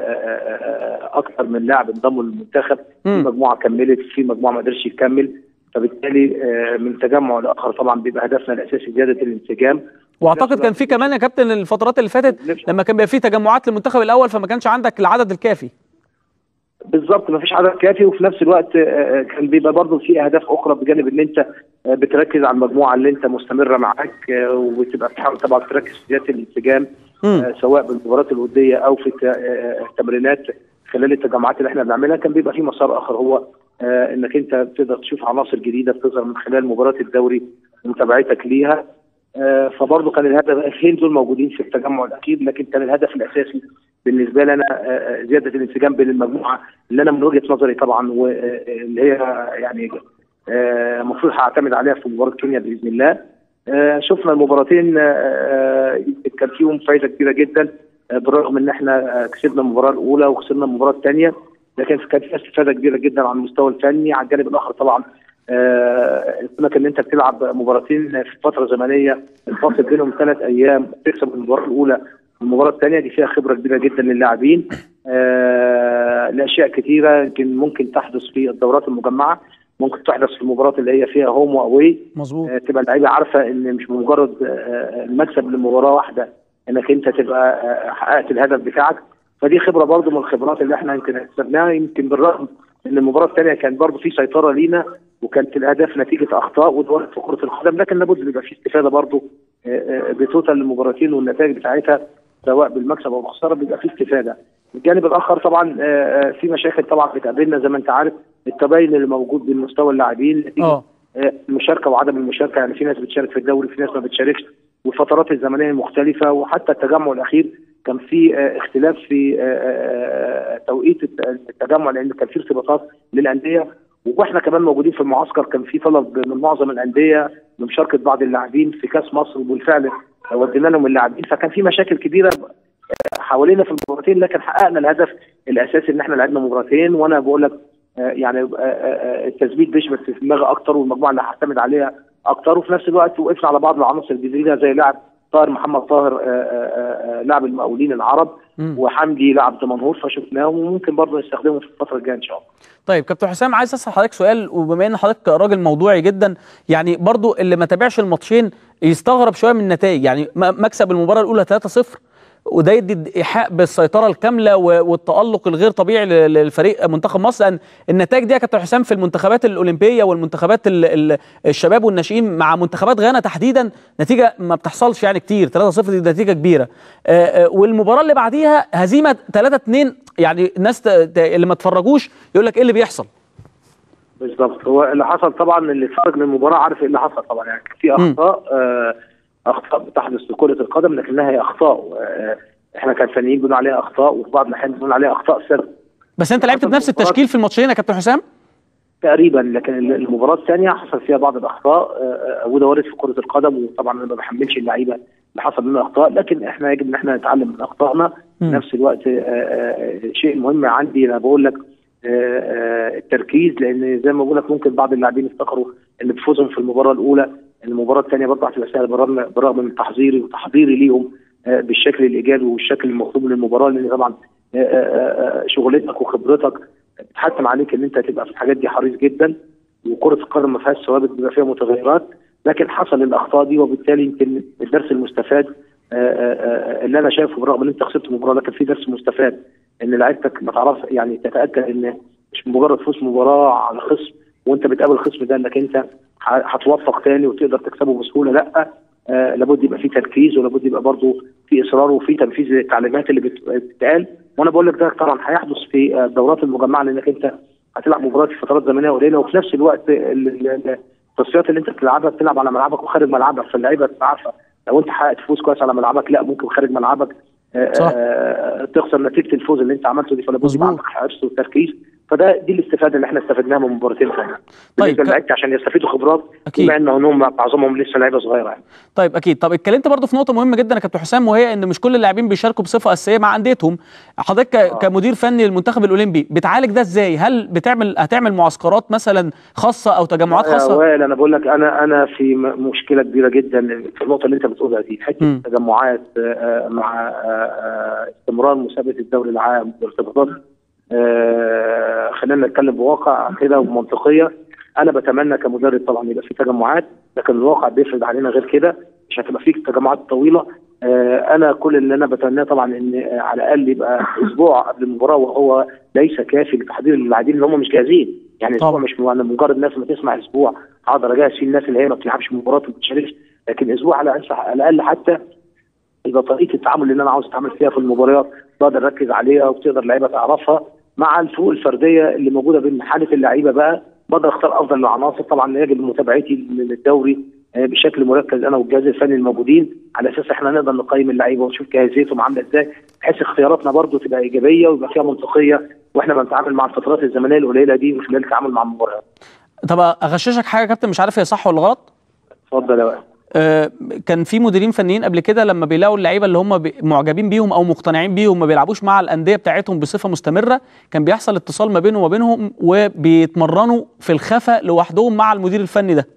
[SPEAKER 6] اكثر من لاعب انضموا للمنتخب، في مجموعه كملت، في مجموعه ما قدرش يكمل. فبالتالي من تجمع لاخر طبعا بيبقى هدفنا الاساسي زياده الانسجام.
[SPEAKER 2] واعتقد كان في كمان يا كابتن الفترات اللي فاتت لما كان بيبقى في تجمعات للمنتخب الاول فما كانش عندك العدد الكافي.
[SPEAKER 6] بالظبط، ما فيش عدد كافي، وفي نفس الوقت كان بيبقى برضه في اهداف اخرى بجانب ان انت بتركز على المجموعه اللي انت مستمره معاك، وتبقى بتحاول طبعا تركز في زياده الانسجام سواء بالمباريات الوديه او في التمرينات خلال التجمعات اللي احنا بنعملها. كان بيبقى في مسار اخر هو انك انت بتقدر تشوف عناصر جديده بتظهر من خلال مباراه الدوري ومتابعتك ليها. فبرضه كان الهدفين دول موجودين في التجمع الاخير، لكن كان الهدف الاساسي بالنسبه لنا زياده الانسجام بين المجموعه اللي انا من وجهه نظري طبعا واللي هي يعني المفروض هعتمد عليها في مباراه كينيا باذن الله. شفنا المباراتين كان فيهم فائده كبيره جدا، بالرغم ان احنا كسبنا المباراه الاولى وخسرنا المباراه الثانيه، لكن كان في استفاده كبيره جدا على المستوى الفني. على الجانب الاخر طبعا كونك ان انت بتلعب مباراتين في فتره زمنيه الفاصل بينهم ثلاث ايام، تكسب المباراه الاولى والمباراه الثانيه، دي فيها خبره كبيره جدا للاعبين. آه لاشياء كثيره يمكن ممكن تحدث في الدورات المجمعه، ممكن تحدث في المباريات اللي هي فيها هوم واوي.
[SPEAKER 2] مظبوط.
[SPEAKER 6] آه تبقى اللعيبه عارفه ان مش بمجرد آه المكسب لمباراه واحده انك انت تبقى آه حققت الهدف بتاعك. فدي خبره برضو من الخبرات اللي احنا يمكن اكتسبناها، يمكن بالرغم ان المباراه الثانيه كان برضو في سيطره لينا وكانت الاهداف نتيجه اخطاء ودورت في كره القدم، لكن لابد يبقى في استفاده برضو بتوتال المباراتين والنتائج بتاعتها سواء بالمكسب او الخساره بيبقى في استفاده. الجانب الاخر طبعا في مشاكل طبعا بتقابلنا زي ما انت عارف، التباين اللي موجود بين مستوى اللاعبين نتيجه المشاركه وعدم المشاركه. يعني في ناس بتشارك في الدوري، في ناس ما بتشاركش، والفترات الزمنيه المختلفه، وحتى التجمع الاخير كان في اختلاف في توقيت التجمع لان كان في ارتباطات للانديه، واحنا كمان موجودين في المعسكر كان في طلب من معظم الانديه بمشاركه بعض اللاعبين في كاس مصر، وبالفعل ودينا لهم اللاعبين. فكان في مشاكل كبيره حوالينا في المباراتين، لكن حققنا الهدف الاساسي ان احنا لعبنا مباراتين. وانا بقول لك يعني التثبيت بيشمل في دماغي اكتر والمجموعه اللي هعتمد عليها اكتر، وفي نفس الوقت وقفنا على بعض العناصر الجديده زي لاعب طاهر محمد طاهر لاعب المقاولين العرب، م. وحمدي لاعب دمنهور، فشفناهم وممكن برضه نستخدمهم في الفتره الجايه ان شاء الله.
[SPEAKER 2] طيب كابتن حسام، عايز اسال حضرتك سؤال، وبما ان حضرتك راجل موضوعي جدا، يعني برضو اللي ما تابعش الماتشين يستغرب شويه من النتائج. يعني مكسب المباراه الاولى ثلاثة صفر وده يدي ايحاء بالسيطره الكامله والتالق الغير طبيعي للفريق منتخب مصر، لان النتائج دي يا كابتن حسام في المنتخبات الاولمبيه والمنتخبات الشباب والناشئين مع منتخبات غانا تحديدا نتيجه ما بتحصلش يعني كتير. ثلاثة صفر دي نتيجه كبيره، والمباراه اللي بعديها هزيمه ثلاثة اثنين. يعني الناس اللي ما اتفرجوش يقول لك ايه اللي بيحصل
[SPEAKER 6] بالظبط. هو اللي حصل طبعا اللي اتفرج من المباراه عارف ايه اللي حصل طبعا. يعني في اخطاء آه اخطاء بتحدث في كره القدم، لكنها هي اخطاء آه احنا كفنيين بنقول عليها اخطاء، وفي بعض الاحيان بنقول عليها اخطاء سر.
[SPEAKER 2] بس انت لعبت بنفس التشكيل في الماتشين يا كابتن حسام؟
[SPEAKER 6] تقريبا، لكن المباراه الثانيه حصل فيها بعض الاخطاء وده وارد في كره القدم، وطبعا انا ما بحملش اللعيبه اللي حصل منها اخطاء، لكن احنا يجب ان احنا نتعلم من اخطائنا. في نفس الوقت شيء مهم عندي انا بقول لك التركيز، لان زي ما بقول لك ممكن بعض اللاعبين يفتكروا ان بفوزهم في المباراه الاولى المباراه الثانيه برضه هتبقى سهله، بالرغم من تحضيري وتحضيري ليهم بالشكل الايجابي والشكل المطلوب من المباراه، لان طبعا شغلتك وخبرتك بتحتم عليك ان انت تبقى في الحاجات دي حريص جدا، وكره القدم ما فيهاش ثوابت، بيبقى فيها متغيرات، لكن حصل الاخطاء دي، وبالتالي يمكن الدرس المستفاد اللي انا شايفه بالرغم ان انت خسرت المباراه، لكن في درس مستفاد ان لعيبتك ما تعرف يعني تتاكد ان مش مجرد فوز مباراه على خصم وانت بتقابل الخصم ده انك انت هتوفق تاني وتقدر تكسبه بسهوله، لا آه لابد يبقى في تركيز، ولابد يبقى برضه في اصرار وفي تنفيذ التعليمات اللي بتتقال. وانا بقول لك ده طبعا هيحدث في الدورات المجمعه، لانك انت هتلعب مباريات في فترات زمنيه قليله، وفي نفس الوقت التصفيات اللي انت بتلعبها بتلعب على ملعبك وخارج ملعبك، فاللعيبه تبقى عارفه لو انت حققت فوز كويس على ملعبك، لا ممكن خارج ملعبك صح. آه تخسر نتيجه الفوز اللي انت عملته دي، فلابد يبقى عندك حرص وتركيز. فده دي الاستفاده اللي احنا استفدناها من مباراتين ثانيه. بالنسبه للعيبه عشان يستفيدوا خبرات، بما ان هم معظمهم لسه لعيبه صغيره يعني.
[SPEAKER 2] طيب اكيد. طب اتكلمت برضو في نقطه مهمه جدا يا كابتن حسام، وهي ان مش كل اللاعبين بيشاركوا بصفه اساسيه مع انديتهم. حضرتك آه. كمدير فني للمنتخب الاولمبي بتعالج ده ازاي؟ هل بتعمل هتعمل معسكرات مثلا خاصه او تجمعات خاصه؟
[SPEAKER 6] وائل انا بقول لك انا انا في مشكله كبيره جدا في النقطه اللي انت بتقولها دي، حته التجمعات مع استمرار مسابقه الدوري العام وارتباطات. آه خلينا نتكلم بواقع كده وبمنطقيه. انا بتمنى كمدرب طبعا يبقى في تجمعات، لكن الواقع بيفرض علينا غير كده، مش هتبقى في تجمعات طويله. آه انا كل اللي انا بتمناه طبعا ان على الاقل يبقى اسبوع قبل المباراه، وهو ليس كافي لتحضير اللاعبين اللي هم مش جاهزين. يعني اسبوع مش مجرد الناس ما تسمع اسبوع هقدر اجهز فيه الناس اللي هي ما بتلعبش مباراه وما بتشاركش، لكن اسبوع على الاقل حتى يبقى طريقه التعامل اللي انا عاوز اتعامل فيها في المباريات بقدر اركز عليها وبتقدر اللعيبه تعرفها، مع الفروق الفرديه اللي موجوده بين حاله اللعيبه بقى بقدر اختار افضل العناصر. طبعا يجب متابعتي للدوري بشكل مركز انا والجهاز الفني الموجودين، على اساس احنا نقدر نقيم اللعيبه ونشوف جاهزيتهم عامله ازاي، بحيث اختياراتنا برضو تبقى ايجابيه ويبقى فيها منطقيه، واحنا بنتعامل مع الفترات الزمنيه القليله دي من خلال التعامل مع المباريات.
[SPEAKER 2] طب اغششك حاجه يا كابتن، مش عارف هي صح ولا غلط؟
[SPEAKER 6] اتفضل يا وائل.
[SPEAKER 2] آه كان في مديرين فنيين قبل كده لما بيلاقوا اللعيبه اللي هم معجبين بيهم او مقتنعين بيهم ما بيلعبوش مع الانديه بتاعتهم بصفه مستمره، كان بيحصل اتصال ما بينهم وما بينهم وبيتمرنوا في الخفا لوحدهم مع المدير الفني ده.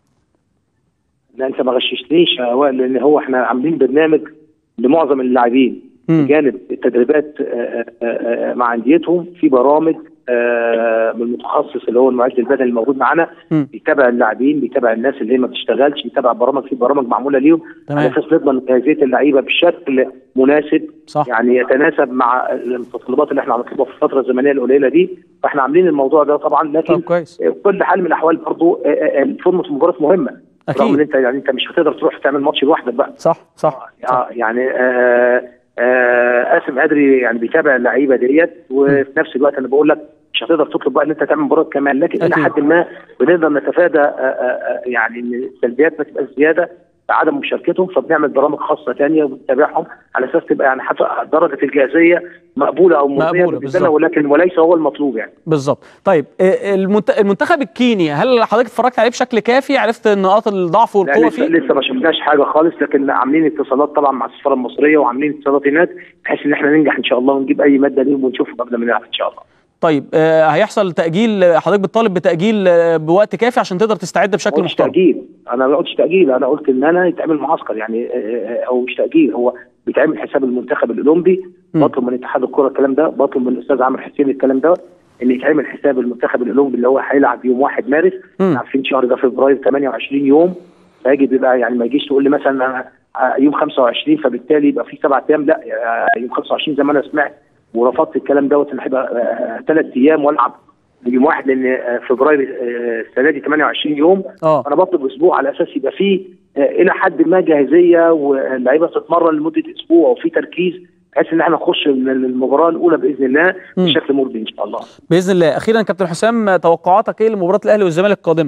[SPEAKER 6] لا انت ما غششتنيش يا وائل، لان هو احنا عاملين برنامج لمعظم اللاعبين بجانب التدريبات آآ آآ مع انديتهم، في برامج من المتخصص اللي هو المعد البدني الموجود معانا بيتابع اللاعبين، بيتابع الناس اللي هي ما بتشتغلش، بيتابع برامج، في برامج معموله ليهم على اساس نضمن جاهزيه اللعيبه بشكل مناسب صح. يعني يتناسب مع المتطلبات اللي احنا هنطلبها في الفتره الزمنيه القليله دي، فاحنا عاملين الموضوع ده طبعا. لكن في كل حال من الاحوال برضه فورمه المباراه مهمه اكيد، رغم ان انت يعني انت مش هتقدر تروح تعمل ماتش لوحدك بقى.
[SPEAKER 2] صح صح,
[SPEAKER 6] صح. يعني آه آه قاسم قدري يعني بيتابع اللعيبه ديت، وفي نفس الوقت انا بقول لك مش هتقدر تطلب بقى ان انت تعمل مباراه كمان، لكن الى حد ما بنقدر نتفادى آآ آآ يعني ان السلبيات ما تبقاش زياده بعدم مشاركتهم، فبنعمل برامج خاصه ثانيه وبنتابعهم على اساس تبقى يعني حتى درجه الجاهزيه مقبوله او مرضيه بالنسبه لنا، ولكن وليس هو المطلوب يعني.
[SPEAKER 2] بالظبط. طيب المنتخب الكيني هل حضرتك اتفرجت عليه بشكل كافي؟ عرفت نقاط الضعف والقوه فيه؟
[SPEAKER 6] لسه ما شفناش حاجه خالص، لكن عاملين اتصالات طبعا مع السفاره المصريه وعاملين اتصالات هناك بحيث ان احنا ننجح ان شاء الله ونجيب اي ماده ليهم ونشوفهم قبل ما نلعب ان شاء الله.
[SPEAKER 2] طيب آه هيحصل تأجيل، حضرتك بتطالب بتأجيل آه بوقت كافي عشان تقدر تستعد بشكل محترم؟
[SPEAKER 6] مش تأجيل، أنا ما قلتش تأجيل، أنا قلت إن أنا يتعمل معسكر يعني آه أو مش تأجيل، هو بيتعمل حساب المنتخب الأولمبي. بطلب من اتحاد الكرة الكلام ده، بطلب من الأستاذ عمرو حسين الكلام ده، إن يتعمل حساب المنتخب الأولمبي اللي هو هيلعب يوم واحد مارس، عارفين شهر ده فبراير ثمانية وعشرين يوم، فيجي بيبقى يعني ما يجيش تقول لي مثلا يوم خمسة وعشرين فبالتالي يبقى في سبع أيام، لا يوم خمسة وعشرين زي ما أنا سمعت ورفضت الكلام دوت ان هيبقى ثلاث ايام والعب يوم واحد، لان فبراير السنه دي ثمانية وعشرين يوم. أوه. انا بطلب اسبوع على اساس يبقى فيه الى حد ما جاهزيه واللعيبه تتمرن لمده اسبوع وفي تركيز بحيث ان احنا نخش المباراه الاولى باذن الله م. بشكل مرضي ان شاء الله.
[SPEAKER 2] باذن الله. اخيرا كابتن حسام، توقعاتك ايه لمباراه الاهلي والزمالك القادمه؟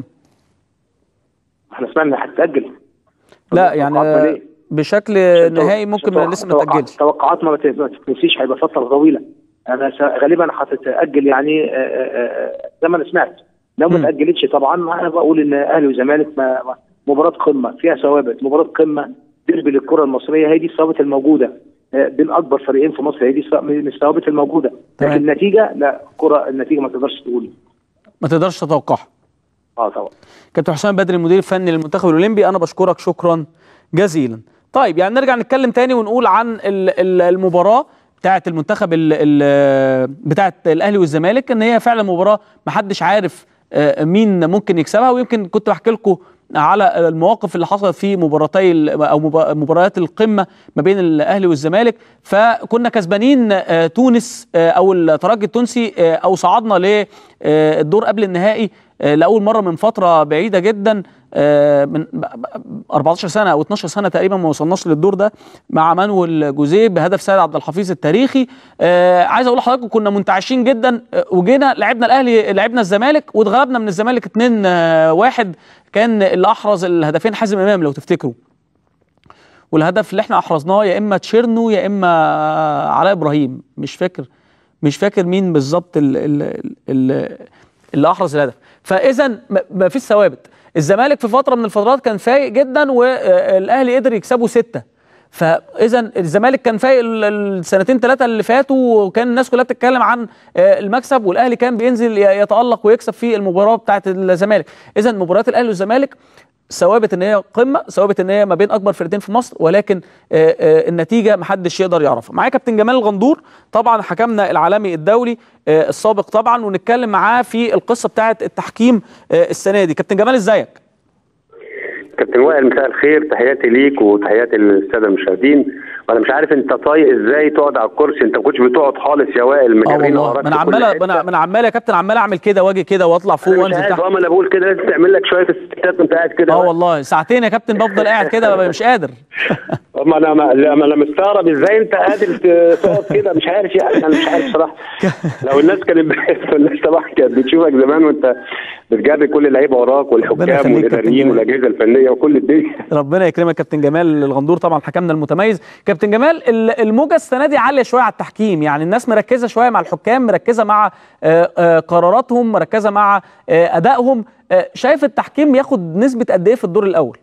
[SPEAKER 6] احنا سمعنا انها هتتاجل.
[SPEAKER 2] لا يعني بشكل نهائي ممكن ما لسه ما تاجلش.
[SPEAKER 6] توقعات ما تنسيش هيبقى فتره طويله، انا غالبا هتتاجل يعني زي ما انا سمعت لو ما
[SPEAKER 2] م.
[SPEAKER 6] اتاجلتش طبعا انا بقول ان اهلي وزمالك مباراه قمه فيها ثوابت، مباراه قمه ديربي للكره المصريه، هي دي الثوابت الموجوده بين اكبر فريقين في مصر، هي دي من الثوابت الموجوده. لكن النتيجه لا، الكره النتيجه ما تقدرش تقول،
[SPEAKER 2] ما تقدرش تتوقعها.
[SPEAKER 6] اه طبعا.
[SPEAKER 2] كابتن حسام بدري المدير الفني للمنتخب الاولمبي، انا بشكرك شكرا جزيلا. طيب يعني نرجع نتكلم تاني ونقول عن المباراه بتاعه المنتخب بتاعه الاهلي والزمالك، ان هي فعلا مباراه ما حدش عارف مين ممكن يكسبها، ويمكن كنت بحكي لكم على المواقف اللي حصلت في مباراتي او مباريات القمه ما بين الاهلي والزمالك. فكنا كسبانين تونس او الترجي التونسي او صعدنا للدور قبل النهائي لاول مره من فتره بعيده جدا، من أربعتاشر سنه او اتناشر سنه تقريبا ما وصلناش للدور ده مع مانويل جوزيه بهدف سيد عبد الحفيظ التاريخي. عايز اقول لحضراتكم كنا منتعشين جدا، وجينا لعبنا الاهلي لعبنا الزمالك واتغلبنا من الزمالك اتنين واحد. كان اللي احرز الهدفين حازم امام لو تفتكروا، والهدف اللي احنا احرزناه يا اما تشيرنو يا اما علاء ابراهيم، مش فاكر مش فاكر مين بالظبط اللي احرز الهدف. فاذا ما فيش ثوابت. الزمالك في فتره من الفترات كان فايق جدا والاهلي قدر يكسبه سته، فاذا الزمالك كان فايق السنتين ثلاثه اللي فاتوا وكان الناس كلها بتتكلم عن المكسب، والاهلي كان بينزل يتالق ويكسب في المباراه بتاعه الزمالك. اذا مباريات الاهلي والزمالك ثوابت ان هي قمه، ثوابت ان هي ما بين اكبر فرقتين في مصر، ولكن النتيجه ما حدش يقدر يعرفها. معايا كابتن جمال الغندور طبعا حكمنا العالمي الدولي السابق طبعا، ونتكلم معاه في القصه بتاعه التحكيم السنه دي. كابتن جمال ازيك؟
[SPEAKER 7] كابتن وائل مساء الخير، تحياتي ليك وتحياتي للساده المشاهدين. وانا مش عارف انت طايق ازاي تقعد على الكرسي، انت ما كنتش بتقعد خالص يا وائل،
[SPEAKER 2] مجرين وراك. انا عمال انا عمال يا كابتن عمال اعمل كده واجي كده واطلع فوق وانزل تحت.
[SPEAKER 7] اه ما انا بقول كده لازم تعمل لك شويه استفتات وانت قاعد كده.
[SPEAKER 2] اه والله ساعتين يا كابتن بفضل قاعد كده مش قادر.
[SPEAKER 7] ما انا ما انا مستغرب ازاي انت قادر تقعد كده، مش عارف يعني، انا مش عارف صراحه. لو الناس كانت الناس طبعا كانت بتشوفك زمان وانت بتجري كل اللعيبه وراك والحكام والاداريين والاجهزه الفنيه وكل الدنيا.
[SPEAKER 2] ربنا يكرمك كابتن جمال الغندور طبعا حكمنا المتميز. كابتن جمال الموجه السنه دي عاليه شويه على التحكيم، يعني الناس مركزه شويه مع الحكام، مركزه مع قراراتهم، مركزه مع ادائهم. شايف التحكيم ياخد نسبه قد ايه في الدور الاول؟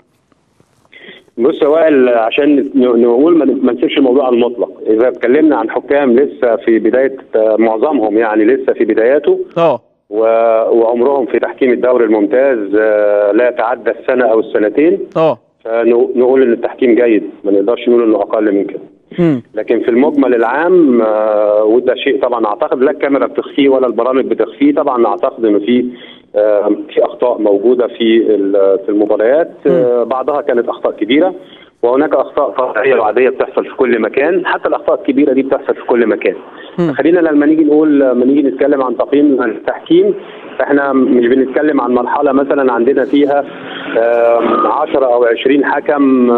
[SPEAKER 7] بص يا وائل، عشان نقول ما نسيبش الموضوع على المطلق، اذا اتكلمنا عن حكام لسه في بدايه معظمهم يعني لسه في بداياته
[SPEAKER 2] اه
[SPEAKER 7] وعمرهم في تحكيم الدوري الممتاز لا يتعدى السنه او السنتين،
[SPEAKER 2] اه
[SPEAKER 7] فنقول ان التحكيم جيد، ما نقدرش نقول انه اقل من كده. لكن في المجمل العام آه وده شيء طبعا اعتقد لا الكاميرا بتخفيه ولا البرامج بتخفيه، طبعا اعتقد انه في آه في اخطاء موجوده في في المباريات، آه بعضها كانت اخطاء كبيره وهناك اخطاء طبيعيه وعاديه بتحصل في كل مكان، حتى الاخطاء الكبيره دي بتحصل في كل مكان. خلينا لما نيجي نقول لما نيجي نتكلم عن تقييم التحكيم، احنا مش بنتكلم عن مرحله مثلا عندنا فيها عشرة او عشرين حكم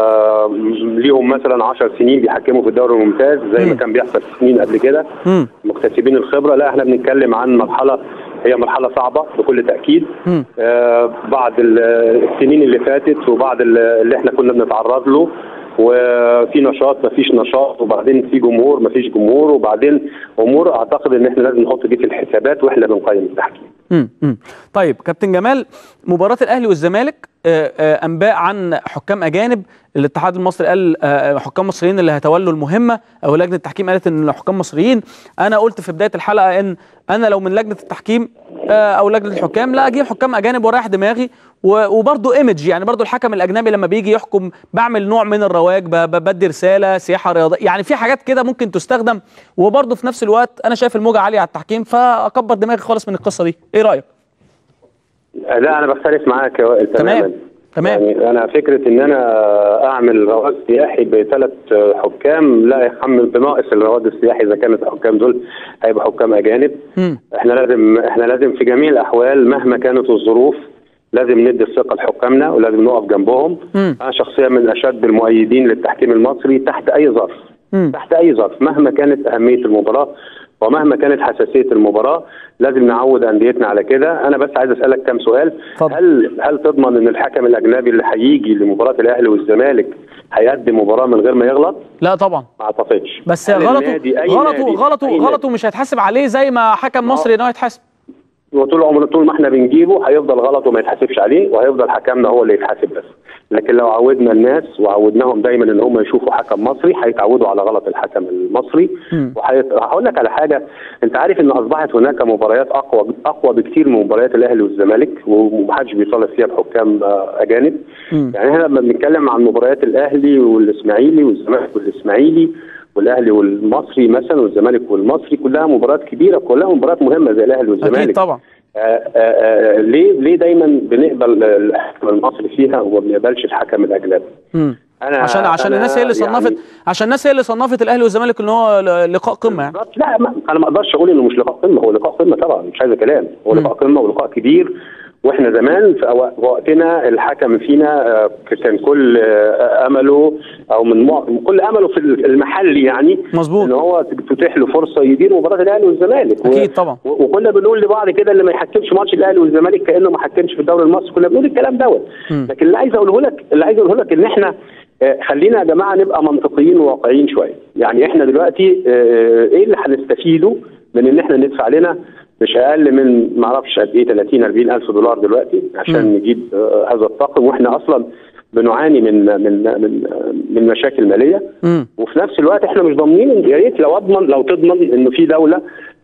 [SPEAKER 7] ليهم مثلا عشر سنين بيحكموا في الدوري الممتاز زي ما كان بيحصل في سنين قبل كده مكتسبين الخبره. لا احنا بنتكلم عن مرحله هي مرحله صعبه بكل تاكيد. آه بعد السنين اللي فاتت وبعد اللي احنا كنا بنتعرض له، وفي نشاط مفيش نشاط، وبعدين في جمهور مفيش جمهور، وبعدين امور اعتقد ان احنا لازم نحط دي في الحسابات واحنا بنقيم التحكيم.
[SPEAKER 2] امم طيب كابتن جمال، مباراه الاهلي والزمالك انباء عن حكام اجانب، الاتحاد المصري قال حكام مصريين اللي هيتولوا المهمه، او لجنه التحكيم قالت ان حكام مصريين. انا قلت في بدايه الحلقه ان انا لو من لجنه التحكيم او لجنه الحكام لا اجيب حكام اجانب ورايح دماغي، وبرضه ايمج، يعني برضه الحكم الاجنبي لما بيجي يحكم بعمل نوع من الرواج، بدي رساله سياحه رياضيه، يعني في حاجات كده ممكن تستخدم، وبرضه في نفس الوقت انا شايف الموجه عاليه على التحكيم، فاكبر دماغي خالص من القصه دي. ايه رايك؟
[SPEAKER 7] لا انا بختلف معاك يا وائل
[SPEAKER 2] تماما. تمام.
[SPEAKER 7] يعني انا فكره ان انا اعمل رواج سياحي بثلاث حكام لا يحمل بناقص الرواج السياحي اذا كانت الحكام دول هيبقوا حكام اجانب. م. احنا لازم احنا لازم في جميع الاحوال مهما كانت الظروف لازم ندي الثقه لحكامنا ولازم نقف جنبهم. م. انا شخصيا من اشد المؤيدين للتحكيم المصري تحت اي ظرف. م. تحت اي ظرف مهما كانت اهميه المباراه ومهما كانت حساسيه المباراه لازم نعود انديتنا على كده. انا بس عايز اسالك كام سؤال. فضل. هل هل تضمن ان الحكم الاجنبي اللي هيجي لمباراه الاهلي والزمالك هيقدم مباراه من غير ما يغلط؟
[SPEAKER 2] لا طبعا
[SPEAKER 7] ما اعتقدش.
[SPEAKER 2] بس غلطه غلطه غلطه غلطه مش هيتحاسب عليه زي ما حكم مصري انه يتحاسب.
[SPEAKER 7] وطول عمره طول ما احنا بنجيبه هيفضل غلط وما يتحاسبش عليه، وهيفضل حكمنا هو اللي يتحاسب بس. لكن لو عودنا الناس وعودناهم دايما ان هم يشوفوا حكم مصري هيتعودوا على غلط الحكم المصري. وهقول وحيط... لك على حاجه، انت عارف ان اصبحت هناك مباريات اقوى اقوى بكتير من مباريات الاهلي والزمالك، ومحدش بيطالب فيها بحكام اجانب. م. يعني احنا لما بنتكلم عن مباريات الاهلي والاسماعيلي والزمالك والاسماعيلي والاهلي والمصري مثلا والزمالك والمصري، كلها مباريات كبيره، كلها مباريات مهمه زي الاهلي والزمالك.
[SPEAKER 2] اكيد طبعا.
[SPEAKER 7] آآ آآ ليه ليه دايما بنقبل الحكم المصري فيها وما بنقبلش الحكم الاجنبي؟
[SPEAKER 2] أنا عشان عشان أنا الناس هي اللي صنفت يعني عشان الناس هي اللي صنفت الاهلي والزمالك ان هو لقاء قمه يعني.
[SPEAKER 7] لا ما انا ما اقدرش اقول انه مش لقاء قمه، هو لقاء قمه طبعا، مش عايز كلام، هو لقاء قمه ولقاء كبير. واحنا زمان في وقتنا الحكم فينا كان كل امله او من كل امله في المحلي يعني
[SPEAKER 2] مظبوط
[SPEAKER 7] ان هو تتيح له فرصه يدير مباراه الاهلي والزمالك.
[SPEAKER 2] اكيد طبعا.
[SPEAKER 7] وكنا بنقول لبعض كده اللي ما يحكمش ماتش الاهلي والزمالك كانه ما حكمش في الدوري المصري، كنا بنقول الكلام دوت. لكن اللي عايز اقوله لك اللي عايز اقوله لك ان احنا خلينا يا جماعه نبقى منطقيين وواقعيين شويه. يعني احنا دلوقتي ايه اللي هنستفيده من ان احنا ندفع لنا مش اقل من ما اعرفش قد ايه ثلاثين أربعين الف دولار دلوقتي عشان م. نجيب آه هذا الطاقم، واحنا اصلا بنعاني من من من من مشاكل ماليه. م. وفي نفس الوقت احنا مش ضامنين. يا ريت لو اضمن لو تضمن انه في دوله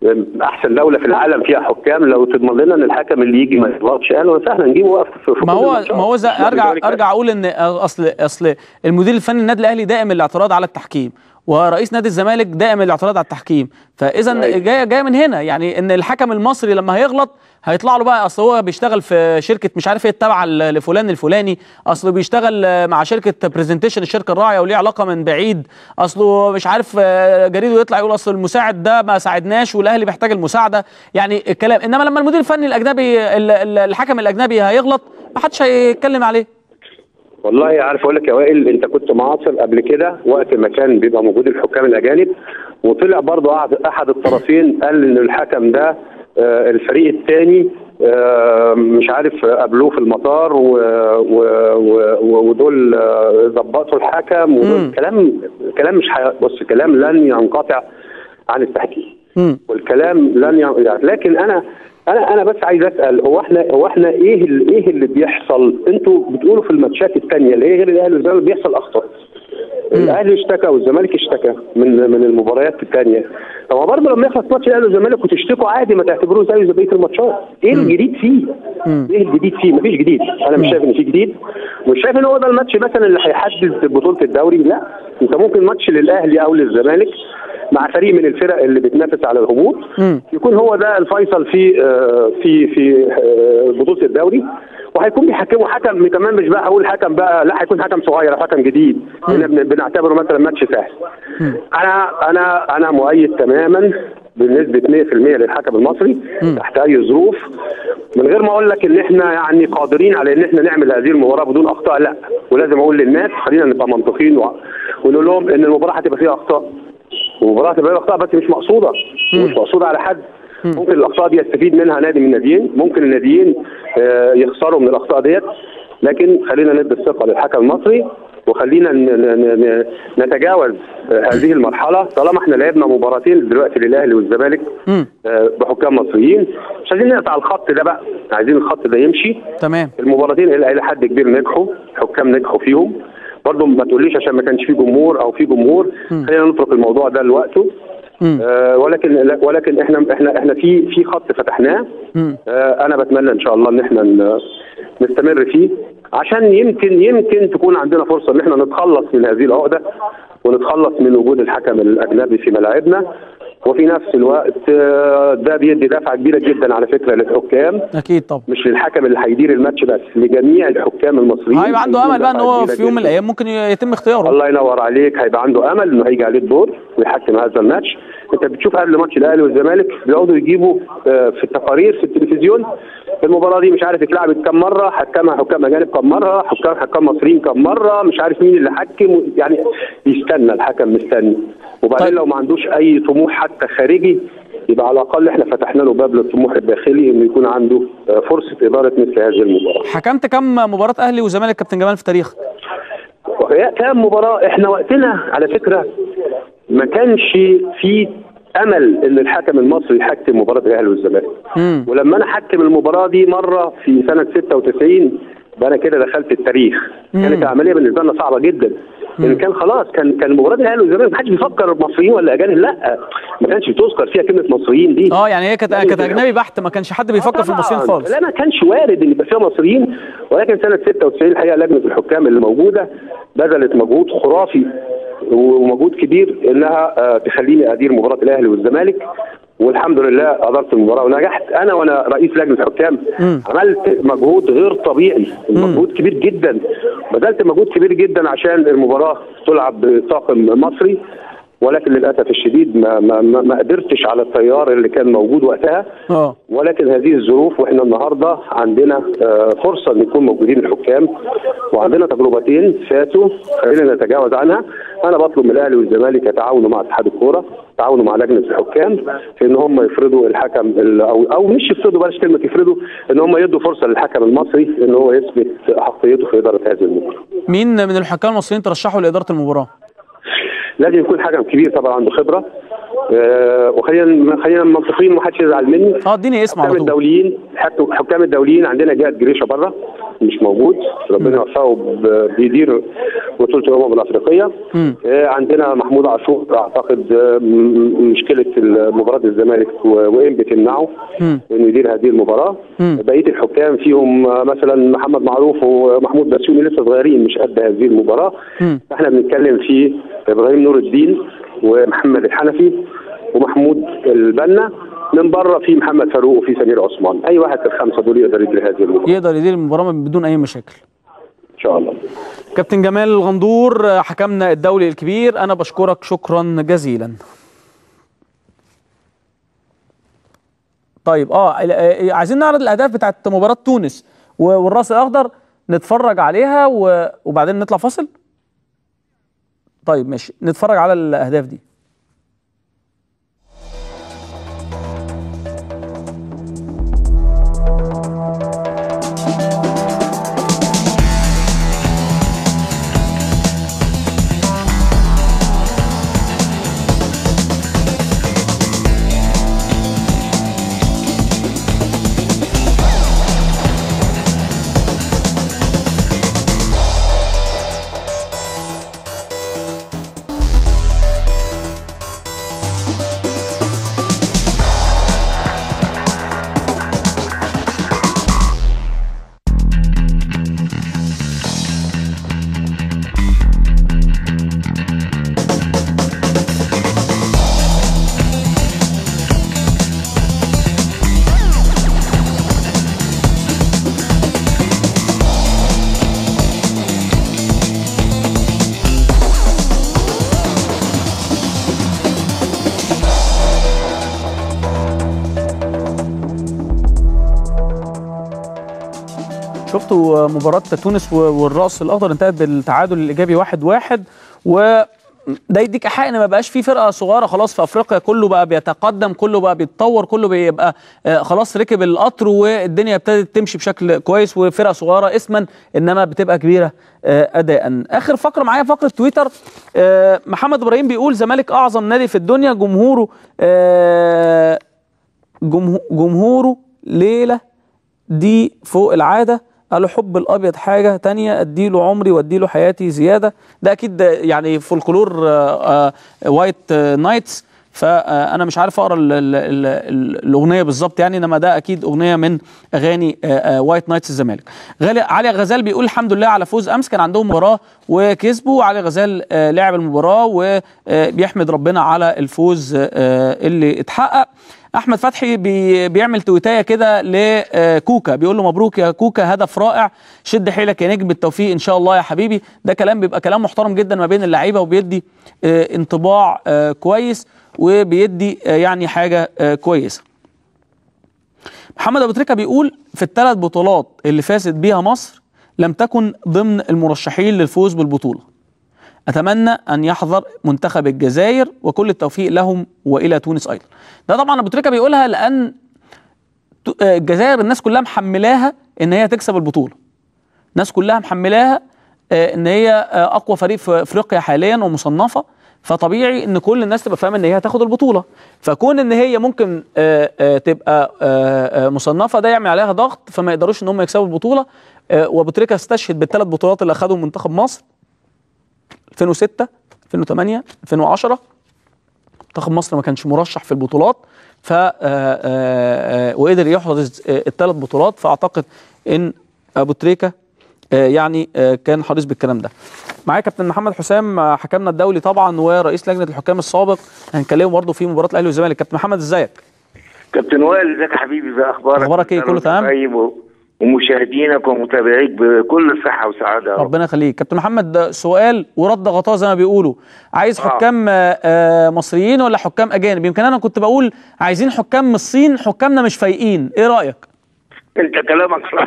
[SPEAKER 7] احسن دوله في العالم فيها حكام، لو تضمن لنا ان الحكم اللي يجي ما يغلطش اهلا وسهلا نجيبه وقف في
[SPEAKER 2] ما هو ما هو ارجع ارجع اقول ان اصل اصل المدير الفني النادي الاهلي دائم الاعتراض على التحكيم، ورئيس نادي الزمالك دائما الاعتراض على التحكيم. فاذا جايه جايه من هنا، يعني ان الحكم المصري لما هيغلط هيطلع له بقى اصل هو بيشتغل في شركه مش عارف ايه تابعه لفلان الفلاني، اصله بيشتغل مع شركه برزنتيشن الشركه الراعيه وليه علاقه من بعيد، اصله مش عارف جريده يطلع يقول اصل المساعد ده ما ساعدناش والاهلي محتاج المساعده، يعني الكلام. انما لما المدير الفني الاجنبي الحكم الاجنبي هيغلط ما حدش هيتكلم عليه.
[SPEAKER 7] والله عارف اقول لك يا وائل، انت كنت معاصر قبل كده وقت ما كان بيبقى موجود الحكام الاجانب، وطلع برضه احد الطرفين قال ان الحكم ده آه الفريق الثاني آه مش عارف قابلوه في المطار ودول ظبطوا آه الحكم ودول كلام كلام مش حي... بص كلام لن ينقطع عن التحكيم، والكلام لن ي... يعني لكن انا انا انا بس عايز اسال، هو احنا هو احنا ايه اللي ايه اللي بيحصل؟ انتوا بتقولوا في الماتشات الثانيه اللي هي غير الاهلي والزمالك بيحصل اخطاء. الاهلي اشتكى والزمالك اشتكى من من المباريات الثانيه. طب برضه لما يخلص ماتش الاهلي والزمالك وتشتكوا عادي ما تعتبروه زي زي بقيه الماتشات. ايه الجديد فيه؟ ايه الجديد فيه؟ مفيش جديد. انا مش شايف ان في جديد، مش شايف ان هو ده الماتش مثلا اللي هيحدد بطوله الدوري. لا، انت ممكن ماتش للاهلي او للزمالك مع فريق من الفرق اللي بتنافس على الهبوط يكون هو ده الفيصل في آه في في آه بطوله الدوري، وهيكون بيحكموا حكم كمان مش بقى اقول حكم بقى، لا هيكون حكم صغير حكم جديد بنعتبره مثلا ماتش سهل. انا انا انا مؤيد تماما بنسبه مية في المية للحكم المصري تحت اي ظروف، من غير ما اقول لك ان احنا يعني قادرين على ان احنا نعمل هذه المباراه بدون اخطاء، لا. ولازم اقول للناس خلينا نبقى منطقيين ونقول لهم ان المباراه هتبقى فيها اخطاء، المباراه هتبقى فيها اخطاء بس مش مقصوده، مش مقصوده على حد. ممكن الاخطاء دي يستفيد منها نادي من الناديين، ممكن الناديين يخسروا من الاخطاء ديت، لكن خلينا ندي الثقه للحكم المصري وخلينا نتجاوز هذه المرحله. طالما احنا لعبنا مباراتين دلوقتي للاهلي والزمالك بحكام مصريين، مش عايزين نقطع الخط ده بقى، عايزين الخط ده يمشي.
[SPEAKER 2] تمام.
[SPEAKER 7] المباراتين الى حد كبير نجحوا، حكام نجحوا فيهم. برضه ما تقوليش عشان ما كانش فيه جمهور او في جمهور، خلينا نترك الموضوع ده لوقته. آه ولكن ولكن احنا احنا احنا في في خط فتحناه. آه انا بتمنى ان شاء الله ان احنا نستمر فيه، عشان يمكن يمكن تكون عندنا فرصه ان احنا نتخلص من هذه العقده ونتخلص من وجود الحكم الاجنبي في ملاعبنا. وفي نفس الوقت ده بيدي دفعه كبيره جدا على فكره للحكام.
[SPEAKER 2] اكيد طبعا.
[SPEAKER 7] مش للحكم اللي هيدير الماتش بس، لجميع الحكام المصريين.
[SPEAKER 2] هيبقى عنده امل بقى ان هو في يوم من الايام ممكن يتم اختياره.
[SPEAKER 7] الله ينور عليك، هيبقى عنده امل انه هيجي عليه الدور ويحكم هذا الماتش. انت بتشوف قبل ماتش الاهلي والزمالك بيقعدوا يجيبوا في التقارير في التلفزيون المباراه دي مش عارف اتلعبت كم مره، حكمها حكام اجانب كم مره، حكام حكام مصريين كم مره، مش عارف مين اللي حكم، يعني يستنى الحكم مستني. وبعدين طيب. لو ما عندوش اي طموح حتى خارجي، يبقى على الاقل احنا فتحنا له باب للطموح الداخلي انه يكون عنده فرصه اداره مثل هذه المباراه.
[SPEAKER 2] حكمت كم مباراه اهلي وزمالك كابتن جمال في تاريخ؟
[SPEAKER 7] كام مباراه؟ احنا وقتنا على فكره ما كانش في امل ان الحكم المصري يحكم مباراه الاهلي والزمالك. ولما انا حكم المباراه دي مره في سنه ستة وتسعين ده انا كده دخلت التاريخ. مم. كانت العمليه بالنسبه لنا صعبه جدا. ان كان خلاص كان كان مباراه الاهلي والزمالك ما حدش بيفكر مصريين ولا اجانب، لا ما كانش بتذكر فيها كلمه مصريين دي.
[SPEAKER 2] اه يعني هي كانت كانت اجنبي بحت، ما كانش حد بيفكر آه في المصريين خالص.
[SPEAKER 7] لا ما كانش وارد ان يبقى فيها مصريين. ولكن سنه ستة وتسعين الحقيقه لجنه الحكام اللي موجوده بذلت مجهود خرافي ومجهود كبير انها آه تخليني ادير مباراه الاهلي والزمالك، والحمد لله ادرت المباراه ونجحت. انا وانا رئيس لجنه الحكام عملت مجهود غير طبيعي، مجهود كبير جدا، بذلت مجهود كبير جدا عشان المباراه تلعب بطاقم مصري، ولكن للاسف الشديد ما ما ما قدرتش على التيار اللي كان موجود وقتها. أوه. ولكن هذه الظروف، واحنا النهارده عندنا فرصه ان يكون موجودين الحكام وعندنا تجربتين فاتوا خلينا نتجاوز عنها. انا بطلب من الاهلي والزمالك يتعاونوا مع اتحاد الكوره، يتعاونوا مع لجنه الحكام في ان هم يفرضوا الحكم او او مش يفرضوا، بلاش كلمه يفرضوا، ان هم يدوا فرصه للحكم المصري ان هو يثبت حقيته في اداره هذه المباراه.
[SPEAKER 2] مين من الحكام المصريين ترشحوا لاداره المباراه؟
[SPEAKER 7] لازم يكون حكم كبير طبعا عنده خبره، أه وخلينا خلينا منطقيين ومحدش يزعل مني.
[SPEAKER 2] اه اديني اسم على طول.
[SPEAKER 7] الحكام الدوليين حكام الدوليين عندنا جهاد جريشه بره مش موجود، ربنا يوفقه بيدير بطوله الامم الافريقيه. أه عندنا محمود عاشور اعتقد مشكله مباراه الزمالك وين بتمنعه انه يدير هذه المباراه. بقيه الحكام فيهم مثلا محمد معروف ومحمود بسيوني لسه صغيرين مش قد هذه المباراه. احنا بنتكلم في ابراهيم نور الدين ومحمد الحنفي ومحمود البنا، من بره في محمد فاروق وفي سمير عثمان. اي واحد في الخمسه دول يقدر يدير هذه المباراه،
[SPEAKER 2] يقدر يدير المباراه بدون اي مشاكل
[SPEAKER 7] ان شاء الله.
[SPEAKER 2] كابتن جمال الغندور حكمنا الدولي الكبير، انا بشكرك شكرا جزيلا. طيب اه عايزين نعرض الاهداف بتاعت مباراه تونس والراس الاخضر نتفرج عليها وبعدين نطلع فاصل. طيب ماشي نتفرج على الاهداف دي. شفتوا مباراة تونس والرأس الأخضر انتهت بالتعادل الإيجابي واحد واحد، وده يديك إيحاء إن ما بقاش في فرقة صغيرة خلاص في أفريقيا، كله بقى بيتقدم، كله بقى بيتطور، كله بيبقى خلاص ركب القطر والدنيا ابتدت تمشي بشكل كويس، وفرقة صغيرة اسما إنما بتبقى كبيرة أداء. آخر فقرة معايا فقرة تويتر، محمد إبراهيم بيقول زمالك أعظم نادي في الدنيا، جمهوره جمهوره ليلة دي فوق العادة، قالوا حب الابيض حاجه تانية، اديله عمري واديله حياتي زياده. ده اكيد يعني فولكلور وايت نايتس، فانا مش عارف اقرا ال ال ال الاغنيه بالظبط يعني، انما ده اكيد اغنيه من اغاني وايت نايتس الزمالك. علي غزال بيقول الحمد لله على فوز امس، كان عندهم مباراه وكسبوا. علي غزال لعب المباراه وبيحمد ربنا على الفوز اللي اتحقق. احمد فتحي بي بيعمل تويتايه كده لكوكا، بيقول له مبروك يا كوكا، هدف رائع، شد حيلك يا نجم، بالتوفيق ان شاء الله يا حبيبي. ده كلام بيبقى كلام محترم جدا ما بين اللعيبه، وبيدي انطباع كويس، وبيدي يعني حاجه كويسه. محمد ابو تريكه بيقول في الثلاث بطولات اللي فازت بيها مصر لم تكن ضمن المرشحين للفوز بالبطوله. اتمنى ان يحضر منتخب الجزائر وكل التوفيق لهم والى تونس ايضا. ده طبعا ابو تريكه بيقولها لان الجزائر الناس كلها محملاها ان هي تكسب البطوله. الناس كلها محملاها ان هي اقوى فريق في افريقيا حاليا ومصنفه، فطبيعي ان كل الناس تبقى فاهمه ان هي هتاخد البطوله، فكون ان هي ممكن آآ آآ تبقى آآ مصنفه ده يعمل عليها ضغط فما يقدروش ان هم يكسبوا البطوله. وابو تريكه استشهد بالثلاث بطولات اللي اخذهم منتخب مصر ألفين وستة ألفين وثمانية ألفين وعشرة. منتخب مصر ما كانش مرشح في البطولات ف وقدر يحرز الثلاث بطولات، فاعتقد ان ابو تريكه يعني كان حريص بالكلام ده. معايا كابتن محمد حسام حكمنا الدولي طبعا ورئيس لجنه الحكام السابق، هنكلمه برضه في مباراه الاهلي والزمالك. كابتن محمد ازيك؟
[SPEAKER 8] كابتن وائل ازيك يا حبيبي، زي اخبارك؟
[SPEAKER 2] اخبارك ايه؟ كله تمام؟
[SPEAKER 8] طيب، ومشاهدينك ومتابعيك بكل صحه وسعاده.
[SPEAKER 2] ربنا يخليك. كابتن محمد سؤال ورد غطاء زي ما بيقولوا، عايز حكام آه. مصريين ولا حكام اجانب؟ يمكن انا كنت بقول عايزين حكام من الصين، حكامنا مش فايقين، ايه رايك؟
[SPEAKER 8] انت كلامك صح.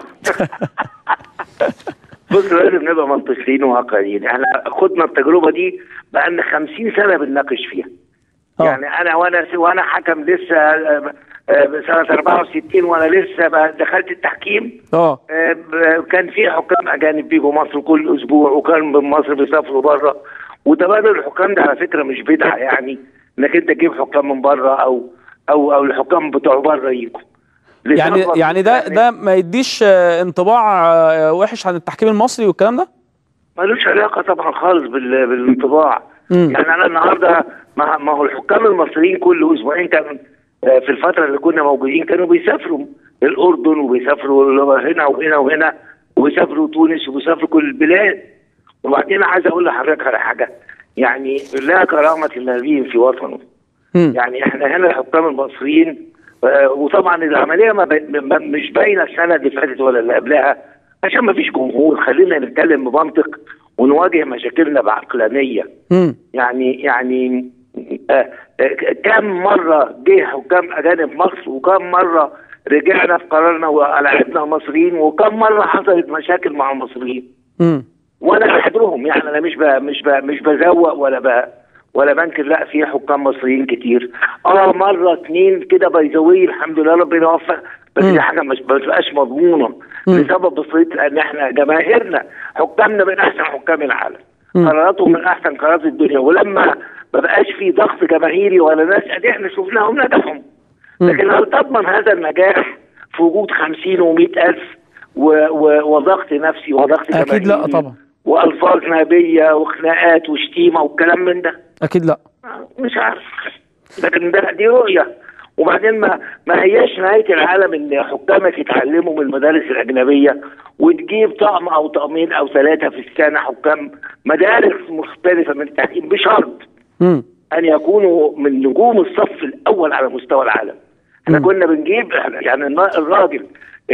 [SPEAKER 8] بص، لازم نبقى منطقيين وواقعيين. احنا خدنا التجربه دي بقالنا خمسين سنه بنناقش فيها. أوه. يعني انا وانا وانا حكم لسه سنه أربعة وستين وانا لسه دخلت التحكيم.
[SPEAKER 2] اه
[SPEAKER 8] كان في حكام اجانب بيجوا مصر كل اسبوع، وكان من مصر بيسافروا بره، وتبادل الحكام ده على فكره مش بدعه، يعني انك انت تجيب حكام من بره او او او الحكام بتوع بره يجوا.
[SPEAKER 2] يعني يعني ده ده ما يديش انطباع وحش عن التحكيم المصري والكلام ده؟
[SPEAKER 8] ملوش علاقه طبعا خالص بالانطباع. مم. يعني انا النهارده ما هو الحكام المصريين كل اسبوعين كان في الفتره اللي كنا موجودين كانوا بيسافروا الاردن وبيسافروا هنا وهنا وهنا وبيسافروا تونس وبيسافروا كل البلاد. وبعدين عايز اقول لحضرتك على حاجه، يعني لا كرامه النبي في وطنه. مم. يعني احنا هنا الحكام المصريين آه وطبعا العمليه ما ما مش باينه السنه اللي فاتت ولا اللي قبلها عشان ما فيش جمهور. خلينا نتكلم بمنطق ونواجه مشاكلنا بعقلانيه. مم. يعني يعني آه آه كم مره جه حكام اجانب مصر، وكم مره رجعنا في قرارنا ولاعبنا المصريين، وكم مره حصلت مشاكل مع المصريين. امم وانا بحضرهم، يعني انا مش ب مش ب مش بزوق ولا ب ولا بنكر، لا في حكام مصريين كتير. اه مره اتنين كده بيزوي الحمد لله ربنا يوفق، بس دي حاجه مش بتبقاش مضمونه لسبب بسيط، لان احنا جماهيرنا حكامنا من احسن حكام العالم، قراراتهم من احسن قرارات الدنيا، ولما ما بقاش في ضغط جماهيري ولا ناس ادي احنا شفناهم نجحهم. لكن هل تضمن هذا النجاح في وجود خمسين ومئة ألف وضغط نفسي وضغط جماهيري؟
[SPEAKER 2] أكيد لا طبعا.
[SPEAKER 8] وألفاظ نابية وخناقات وشتيمة والكلام من ده؟
[SPEAKER 2] أكيد لا.
[SPEAKER 8] مش عارف، لكن ده دي رؤية. وبعدين ما ما هياش نهاية العالم إن حكامك يتعلموا من المدارس الأجنبية وتجيب طقم أو طقمين أو ثلاثة في السنة حكام مدارس مختلفة من التحكيم، بشرط م. أن يكونوا من نجوم الصف الأول على مستوى العالم. احنا كنا بنجيب يعني الراجل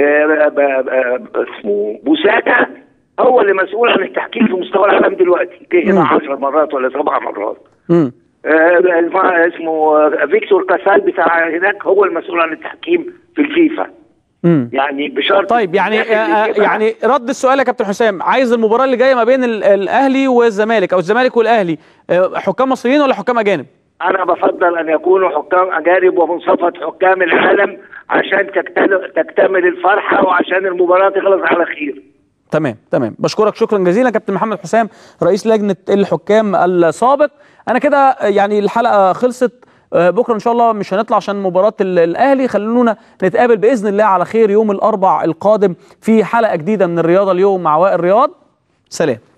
[SPEAKER 8] اسمه بوساكا هو اللي مسؤول عن التحكيم في مستوى العالم دلوقتي، جه هنا عشر مرات ولا سبع مرات. امم آه اسمه فيكتور كاسال بتاع هناك هو المسؤول عن التحكيم في الفيفا. امم يعني بشرط.
[SPEAKER 2] طيب يعني آه يعني رد السؤال يا كابتن حسام، عايز المباراه اللي جايه ما بين الاهلي والزمالك او الزمالك والاهلي آه حكام مصريين ولا حكام اجانب؟
[SPEAKER 8] أنا بفضل أن يكونوا حكام أجانب ومنصفة حكام العالم عشان تكتمل الفرحة وعشان المباراة تخلص على خير.
[SPEAKER 2] تمام تمام، بشكرك شكرا جزيلا كابتن محمد حسام رئيس لجنة الحكام السابق. أنا كده يعني الحلقة خلصت، بكرة إن شاء الله مش هنطلع عشان مباراة الأهلي، خلونا نتقابل بإذن الله على خير يوم الأربع القادم في حلقة جديدة من الرياضة اليوم مع وائل رياض. سلام.